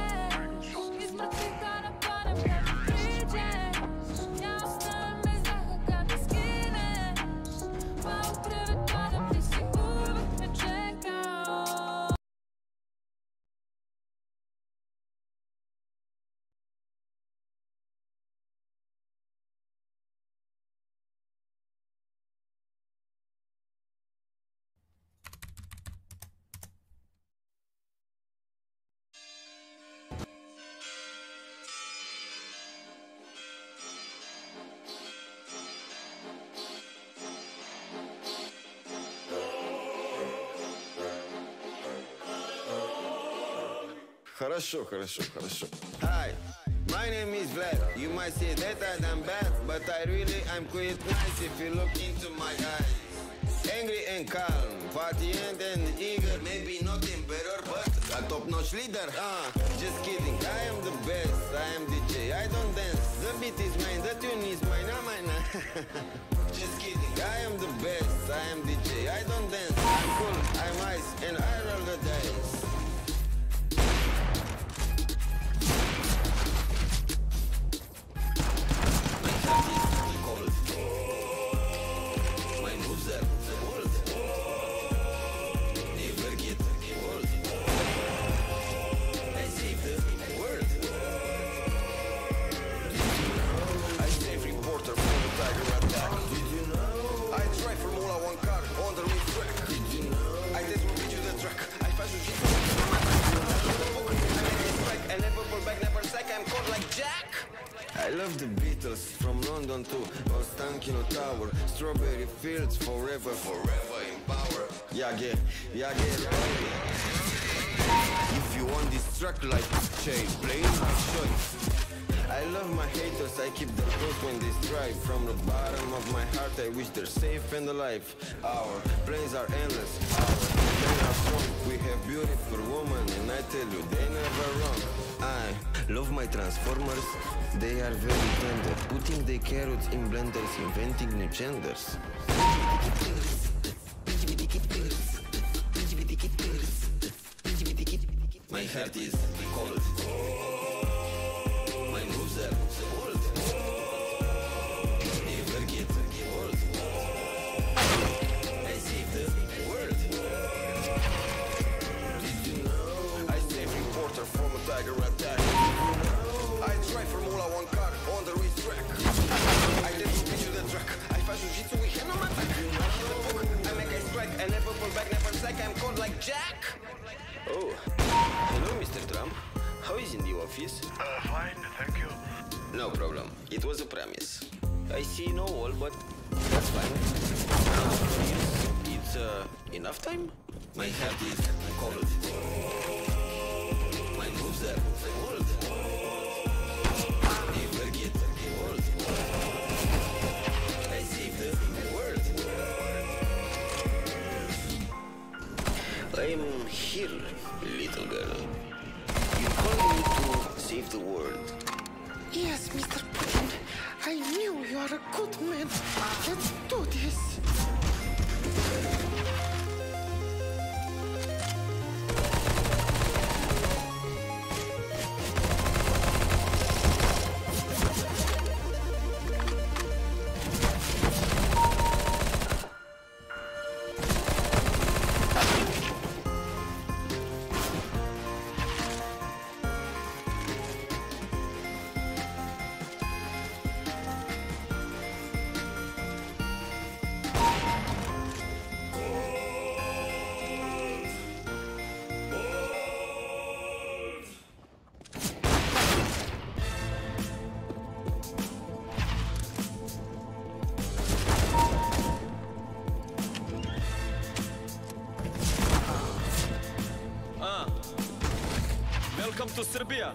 Хорошо. Hi, my name is Vlad. You might say that I'm bad, but I'm quite nice if you look into my eyes. Angry and calm, party and eager. Maybe not emperor, but a top-notch leader. Just kidding, I am the best, I am DJ, I don't dance. The beat is mine, the tune is mine, Just kidding, I am the best, I am DJ, I don't dance. I'm cool, I'm ice, and I roll the dice. I love the Beatles, from London to Ostankino Tower. Strawberry fields, forever in power. Yage. If you want this track like Jay, play my choice. I love my haters, I keep them close when they strike. From the bottom of my heart, I wish they're safe and alive. Our planes are endless, our men are strong. We have beautiful women, and I tell you, they never wrong. I love my Transformers, they are very tender. Putting the carrots in blenders, inventing new genders. My heart is cold. My moves are bold. Never get old. I save the world. Did you know? I save reporter from a tiger attack. I drive Formula 1 car on the racetrack. I did to picture the track. I fast jiu-jitsu, we have no matter. I make a strike, I never pull back, never sack. I'm called like Jack. Oh, hello, Mr. Trump. How is in the office? Fine, thank you. No problem. It was a promise. I see no wall, but that's fine. It's enough time? My heart is cold. My moves are bold. Yes, Mr. Putin. I knew you are a good man. Let's do this. Welcome to Serbia.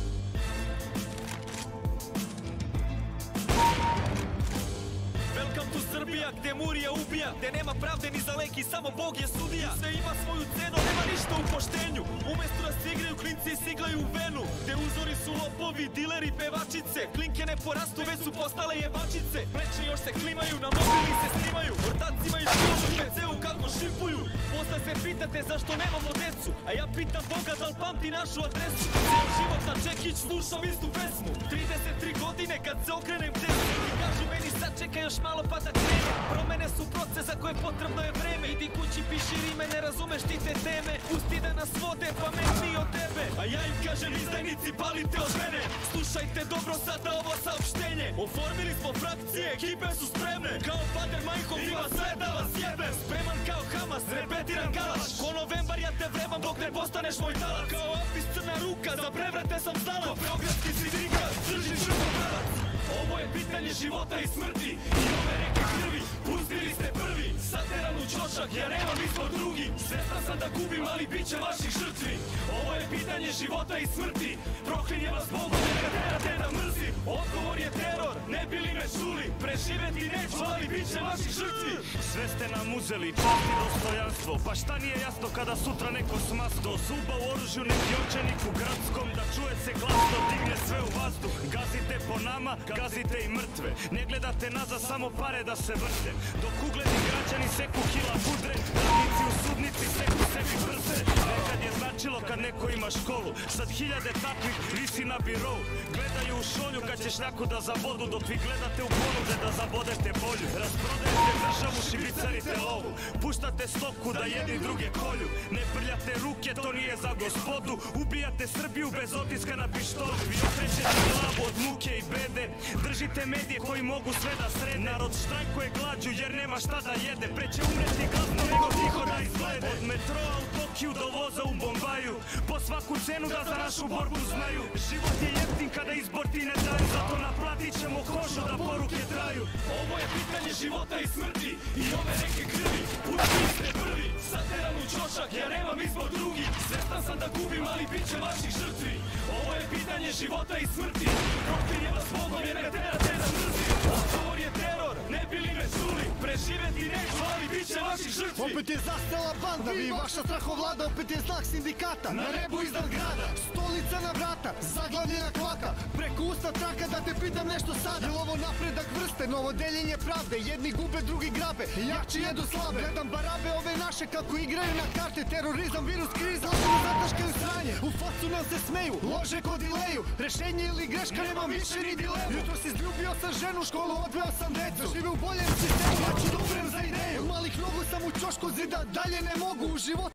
Welcome to Serbia, gde Murija ubija, gde nema pravde ni za lek i samo Bog je sudija. Sve ima svoju cenu, nema ništa u poštenju. Umesto da se igraju klinci i siglaju u venu, gde uzori su lopovi, dileri, pevačice. Klinke ne porastu, već su postale jebačice. Pleće još se klimaju, na mobili se snimaju. Ortacima i školu u PC-u kako šimpuju. Posle se pitate zašto nemamo decu, a ja pitam Boga da li pamti našu adresu. Ceo život na Čekić slušao istu pesmu, 33 godine kad se okrenem desnu. I kažu meni sad čeka još malo pa da krene. Promene su proces za koje potrebno je vreme. Idi kući, piši rime, ne razumeš ti te teme. Pusti da nas vode pametniji od tebe. A ja im kažem izdajnici, palite od mene. Slušajte dobro sada ovo saopštenje. Oformili smo frakcije, ekipe su spremne. Kao Bader Majkov ima sve da vas jebem. Spreman kao Hamas, repetiram kalaš. Ko novembar ja te vrebam dok ne postaneš moj talac. Kao Apis crna ruka, za prevrate sam stala. Beogradski sindikat, drži žrtvo pravac. Ovo je pitanje života i smrti i ove reke krvi, pustili ste prvi. Sateran u ćošak, ja nemam izbor drugi. Svestan sam da gubim, ali bit će vaših žrtvi. Ovo je pitanje života i smrti, proklinje vas Bogom jer ga terate da mrzi. Odgovor je teror, ne bi li me čuli. Preživeti neću, ali bit će vaših žrtvi. Sve ste nam uzeli, čast i dostojanstvo. Pa šta nije jasno kada sutra neko smasto zuba u oružju, neki očenik u gradskom. Da čuje se glasno, digne sve u vazduh. Gazite po nama, gazite i mrtve. Ne gledate nazad, samo pare da se vrte. Dok ugledni građani seku kila budre, radnici u sudnici seku sebi brze. Nekad je značilo kad neko ima školu, sad hiljade takvih visi na birou. Gledaju u šolju kad ćeš jako da zabodu, dok vi gledate u ponude da zabodete bolju. Rasprodajete državu, šibicarite lovu, puštate stoku da jedni druge kolju. Ne prljate ruke, to nije za gospodu, ubijate Srbiju bez otiska na pištolju. Vi okrećete glavu od muke i bede, držite medije koji mogu sve da srede. Narod štrajkuje glađu jer nema šta da jede, preće umreti glasno nego tiho da izglede. Od metroa u Tokiju do voza u Bombaju, po svaku cenu da za našu borbu znaju. Život je jeftin kada izbor ti ne daju, zato naplatit ćemo kožu da poruke traju. Ovo je pitanje života i smrti i ove reke krvi, pustili ste prvi. Sateran u ćošak, ja nemam izbor drugi. Svestan sam da gubim, ali bit će vaših žrtvi. Ovo je pitanje života i smrti, proklinje vas Bogom jer ga terate da mrzi. Odgovor je teror, ne bi li me čuli. Preživeti neću, ali bit će vaših žrtvi. Opet je zastala banda, vi vaša strahovlada, opet je znak sindikata. Na rebu iznad grada, stolica na vrata, zaglavljena kvaka. Preko usta traka da te pitam nešto sada. Jel ovo napredak vrste, novo deljenje pravde? Jedni gube, drugi grabe, jači jedu slabe. Gledam barabe ove naše kako igraju na karte. Terorizam, virus, kriza, lažno zataškaju sranje. U facu nam se smeju, lože ko dileju. Rešenje ili greška, nemam više ni dilemu. Jutro si izljubio sam ženu, školu odveo sam decu. Žive u boljem sistemu, ja ću da umrem za ideju. Od malih nogu sam u ćošku zida, dalje ne mogu u životu.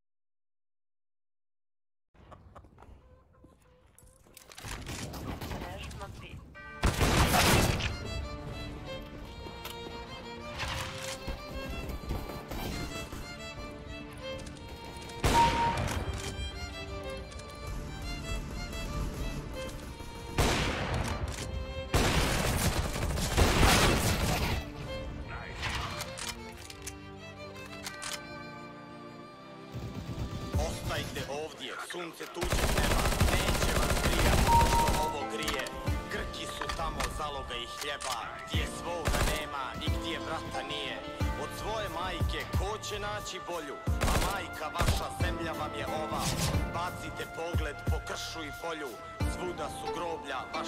Ostajte ovdje, sunce tuđe nema, neće vas grijati što ovo grije. Grki su tamo, zaloga i hljeba, gdje svoga nema i gdje brata nije. Od svoje majke ko će naći bolju, a majka vaša zemlja vam je ova. Bacite pogled po kršu i polju, svuda su groblja vaših prava.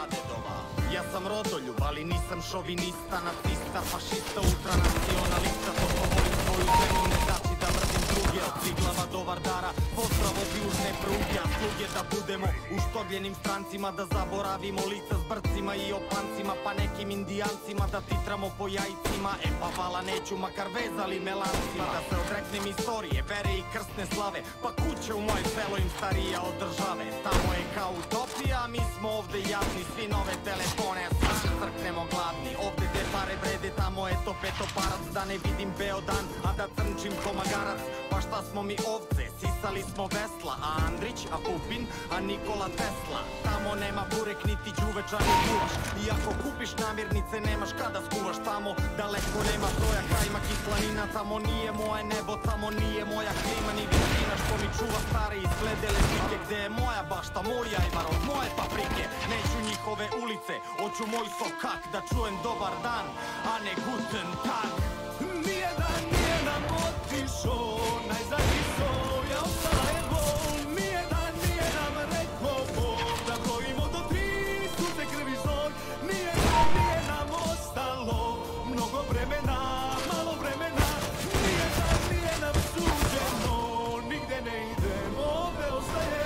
pradedova. Ja sam rodoljub, ali nisam šovinista, nacista, fašista, ultranacionalista. To volim svoju zemlju, ne znači da mrzim druge. Od Triglava do Vardara, pozdrav od južne pruge. A sluge da budemo uštogljenim strancima, da zaboravimo lica s brcima i opancima, pa nekim indijancima da titramo po jajcima. E pa vala neću, makar vezali me lancima. Da se odreknem istorije, vere i krstne slave, pa kuće u moje selo im starija od države. Tamo je kao utopija, mi smo ovde jadni, svi nove telefone, sami crknemo gladni. Ovde te pare vrede, tamo je to petoparac, da ne vidim beo dan, a da crnčim ko magarac. Pa šta smo mi ovce, sisali smo vesla, a Andrić, a Pupin, a Nikola Tesla. Tamo nema burek niti đuveča ni kuvaš, i ako kupiš namirnice nemaš kada skuvaš. Tamo daleko nema broja krajima kislanina, tamo nije moje nebo, tamo nije moja klima, ni visina što mi čuva stare izgledele slike. Gde je moja bašta, moj ajvar od moje paprike. Neću njihove ulice, hoću moj sokak, da čujem dobar dan, a ne guten tag. Nijedan nije nam otišao, najzavisao, ja ostala je bol. Nijedan nije nam rekao Bog, da brojimo do 3 suze krvi zor. Nijedan nije nam ostalo, mnogo vremena, malo vremena. Nijedan nije nam suđeno, nigde ne idemo, ovde ostaje.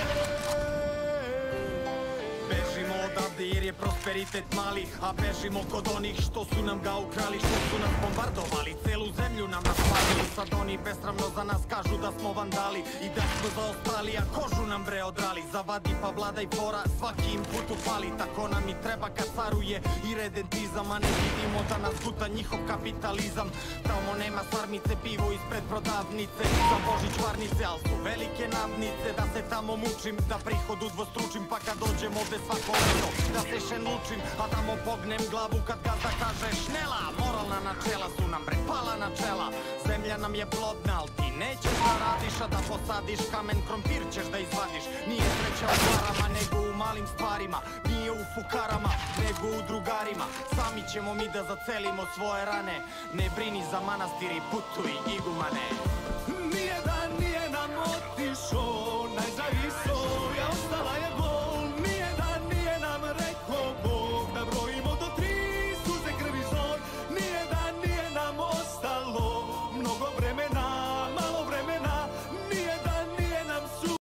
Bežimo odavde jer je prosperitet mali, a bežimo kod onih što su nam ga ukrali, što su nas bombardovali, celu zemlju nam naspalili. Sad oni besramno za nas kažu da smo vandali i da smo zaostali, a kožu nam bre odrali. Zavadi pa vladaj fora, svaki im put upali, tako nam i treba kad caruje i redentizam, a ne vidimo da nas guta njihov kapitalizam. Tamo nema sarmice, pivo ispred prodavnice, za Božić varnice, al su velike nadnice. Da se tamo mučim, da prihod udvostručim, pa kad dođem ovde svako leto da se šenučim, a tamo pognem glavu kad gazda kaže šnela. Moralna načela su nam prepala načela, zemlja nam je plodna, al ti nećeš da radiš, a da posadiš kamen, krompir ćeš da izvadiš. Nije sreća u parama, nego u malim stvarima, nije u fukarama, nego u drugarima. Sami ćemo mi da zacelimo svoje rane, ne brini za manastir i putuj igumane. Nijedan nije nam otišao, najzavisao, ja ostala je bol. Nijedan nije nam rekao Bog, da brojimo do 3 suze krvi zor. Nijedan nije nam ostalo, mnogo vremena, malo vremena. Nijedan nije nam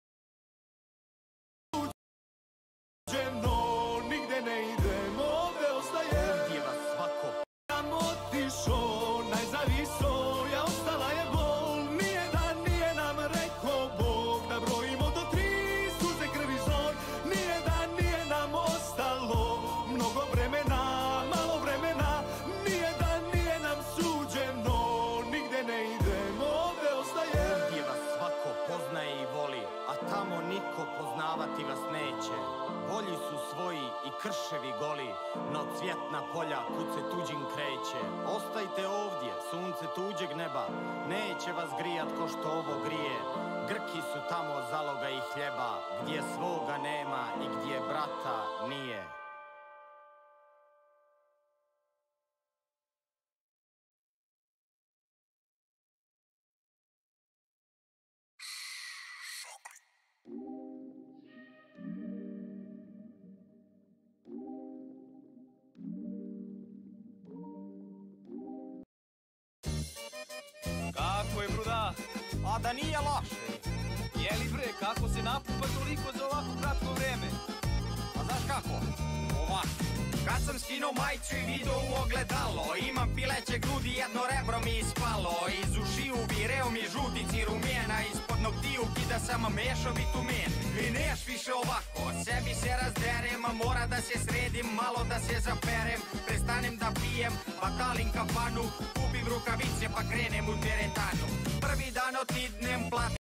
suđeno, nigde ne idemo, ovde ostaje. Ovdje vas svako nam otišao, najzavisao, ja ostala je bol. Nijedan nije nam rekao Bog, da brojimo do 3 suze krvi zor. Nijedan nije nam ostalo, mnogo vremena, malo vremena. Nijedan nije nam suđeno, nigde ne idemo, ovde ostaje. Ovdje vas svako poznaje i voli, a tamo niko poznavati vas neće. Bolji su svoji i krševi goli, no cvjetna polja kud se tuđin kreće. Ostajte ovdje, sunce tuđeg neba, neće vas grijat ko što ovo grije. Grki su tamo zaloga i hljeba, gdje svoga nema i gdje brata nije. Kako je, bruda? A da nije loše. Jeli bre, kako se napupa toliko za ovako kratko vreme? A znaš kako? Ovako. Kad sam skinuo majicu i video u ogledalo, imam pileće grudi, jedno rebro mi ispalo. Iz ušiju vireo mi žutici rumijena, ispod noktiju kida sam mešovitu men. I neš više ovako, sebi se razderem, mora da se sredim, malo da se zaperem. Prestanem da pijem, batalim kafanu, kupim rukavice pa krenem u teretanu. Prvi dan otidnem, platim